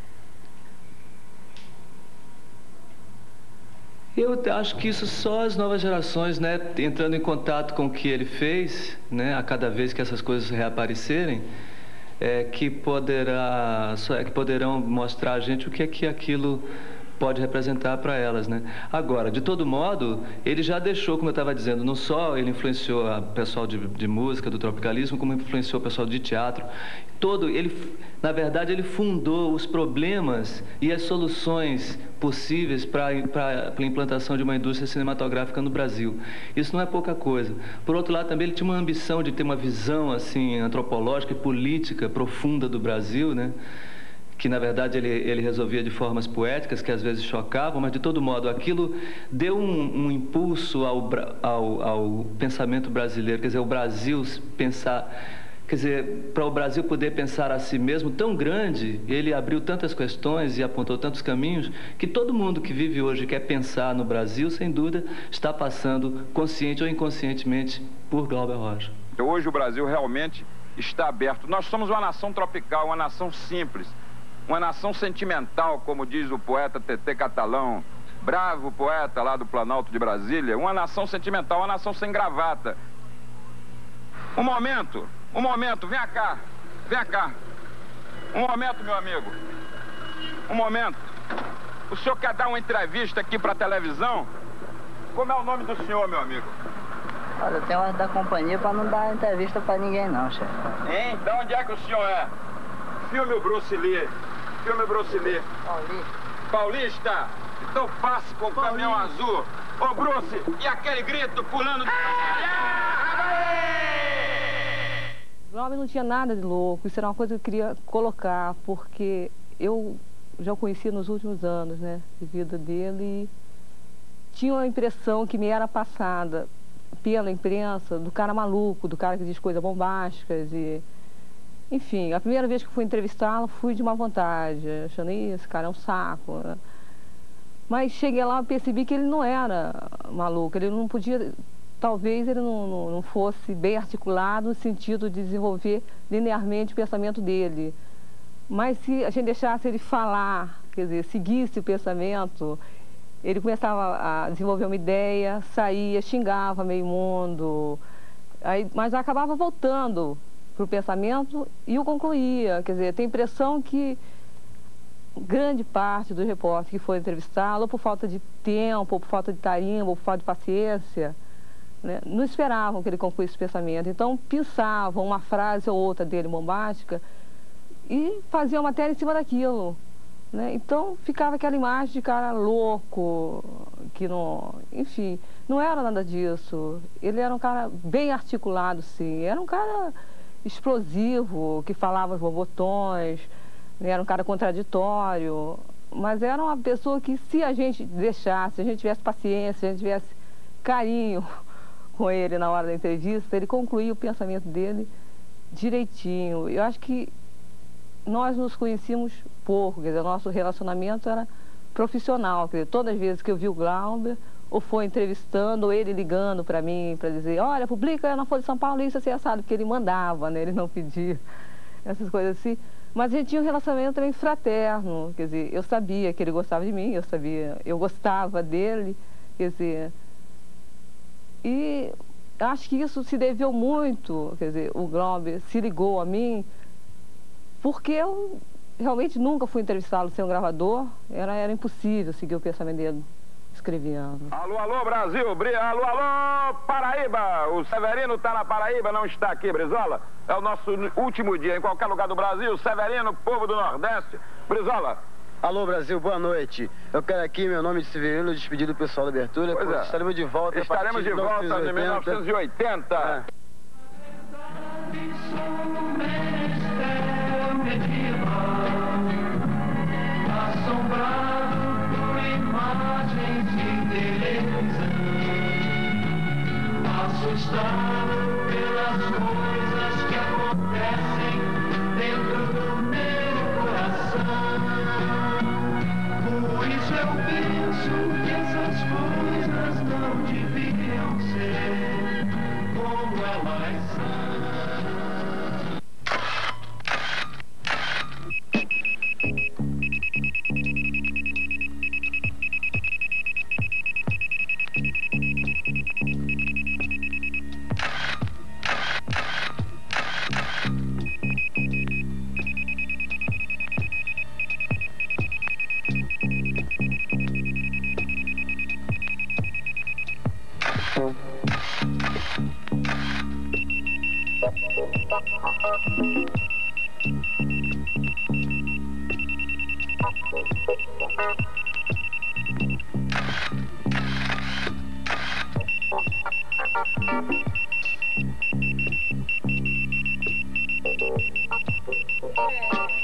Eu acho que isso só as novas gerações, né, entrando em contato com o que ele fez, né, a cada vez que essas coisas reaparecerem, é, que, poderá, é, que poderão mostrar a gente o que é que aquilo pode representar para elas, né? Agora, de todo modo, ele já deixou, como eu estava dizendo, não só ele influenciou o pessoal de, de música, do tropicalismo, como influenciou o pessoal de teatro. Todo, ele, na verdade, ele fundou os problemas e as soluções possíveis para a implantação de uma indústria cinematográfica no Brasil. Isso não é pouca coisa. Por outro lado, também ele tinha uma ambição de ter uma visão assim antropológica e política profunda do Brasil, né? Que na verdade ele, ele resolvia de formas poéticas que às vezes chocavam, mas de todo modo aquilo deu um, um impulso ao, ao, ao pensamento brasileiro, quer dizer, o Brasil pensar, quer dizer, para o Brasil poder pensar a si mesmo tão grande, ele abriu tantas questões e apontou tantos caminhos, que todo mundo que vive hoje e quer pensar no Brasil, sem dúvida, está passando, consciente ou inconscientemente, por Glauber Rocha. Hoje o Brasil realmente está aberto. Nós somos uma nação tropical, uma nação simples. Uma nação sentimental, como diz o poeta T T Catalão, bravo poeta lá do Planalto de Brasília. Uma nação sentimental, uma nação sem gravata. Um momento, um momento, vem cá, vem cá. Um momento, meu amigo. Um momento. O senhor quer dar uma entrevista aqui para a televisão? Como é o nome do senhor, meu amigo? Olha, eu tenho ordem da companhia para não dar entrevista para ninguém não, chefe. Hein? De onde é que o senhor é? Filme o Bruce Lee. Filme Bruce Lee. Paulista. Paulista? Então passe com o caminhão azul. Ô, Bruce, e aquele grito pulando... Glauber não tinha nada de louco. Isso era uma coisa que eu queria colocar, porque eu já o conhecia nos últimos anos, né, de vida dele. tinha uma impressão que me era passada pela imprensa do cara maluco, do cara que diz coisas bombásticas e... Enfim, a primeira vez que fui entrevistá-lo, fui de má vontade, achando, esse cara é um saco. Mas cheguei lá e percebi que ele não era maluco, ele não podia... Talvez ele não, não, não fosse bem articulado no sentido de desenvolver linearmente o pensamento dele. Mas se a gente deixasse ele falar, quer dizer, seguisse o pensamento, ele começava a desenvolver uma ideia, saía, xingava meio mundo, aí, mas acabava voltando para o pensamento e o concluía. Quer dizer, tem a impressão que grande parte dos repórteres que foram entrevistá-lo, ou por falta de tempo, ou por falta de tarimbo, ou por falta de paciência, né, não esperavam que ele concluísse o pensamento. Então, pensavam uma frase ou outra dele bombástica e faziam matéria em cima daquilo. Né? Então, ficava aquela imagem de cara louco, que não... Enfim, não era nada disso. Ele era um cara bem articulado, sim. Era um cara explosivo, que falava os borbotões, né? Era um cara contraditório. Mas era uma pessoa que, se a gente deixasse, se a gente tivesse paciência, se a gente tivesse carinho com ele na hora da entrevista, ele concluía o pensamento dele direitinho. Eu acho que nós nos conhecíamos pouco, quer dizer, o nosso relacionamento era profissional, quer dizer, todas as vezes que eu vi o Glauber, ou foi entrevistando, ou ele ligando para mim, para dizer, olha, publica na Folha de São Paulo isso, assim, assado, porque ele mandava, né, ele não pedia, essas coisas assim. Mas a gente tinha um relacionamento também fraterno, quer dizer, eu sabia que ele gostava de mim, eu sabia, eu gostava dele, quer dizer... E acho que isso se deveu muito, quer dizer, o Glauber se ligou a mim, porque eu realmente nunca fui entrevistá-lo sem um gravador, era, era impossível seguir o pensamento dele escrevendo. Alô, alô, Brasil, alô, alô, Paraíba, o Severino está na Paraíba, não está aqui, Brizola, é o nosso último dia em qualquer lugar do Brasil, Severino, povo do Nordeste, Brizola. Alô, Brasil, boa noite. Eu quero aqui, meu nome de Severino, despedir do pessoal da abertura. Pois é. Estaremos de volta. Estaremos de volta em mil novecentos e oitenta. É. Assombrado por imagens de televisão, assustado pelas coisas que acontecem dentro do meu coração. Por isso eu penso que essas coisas não deviam ser como elas são. Yeah.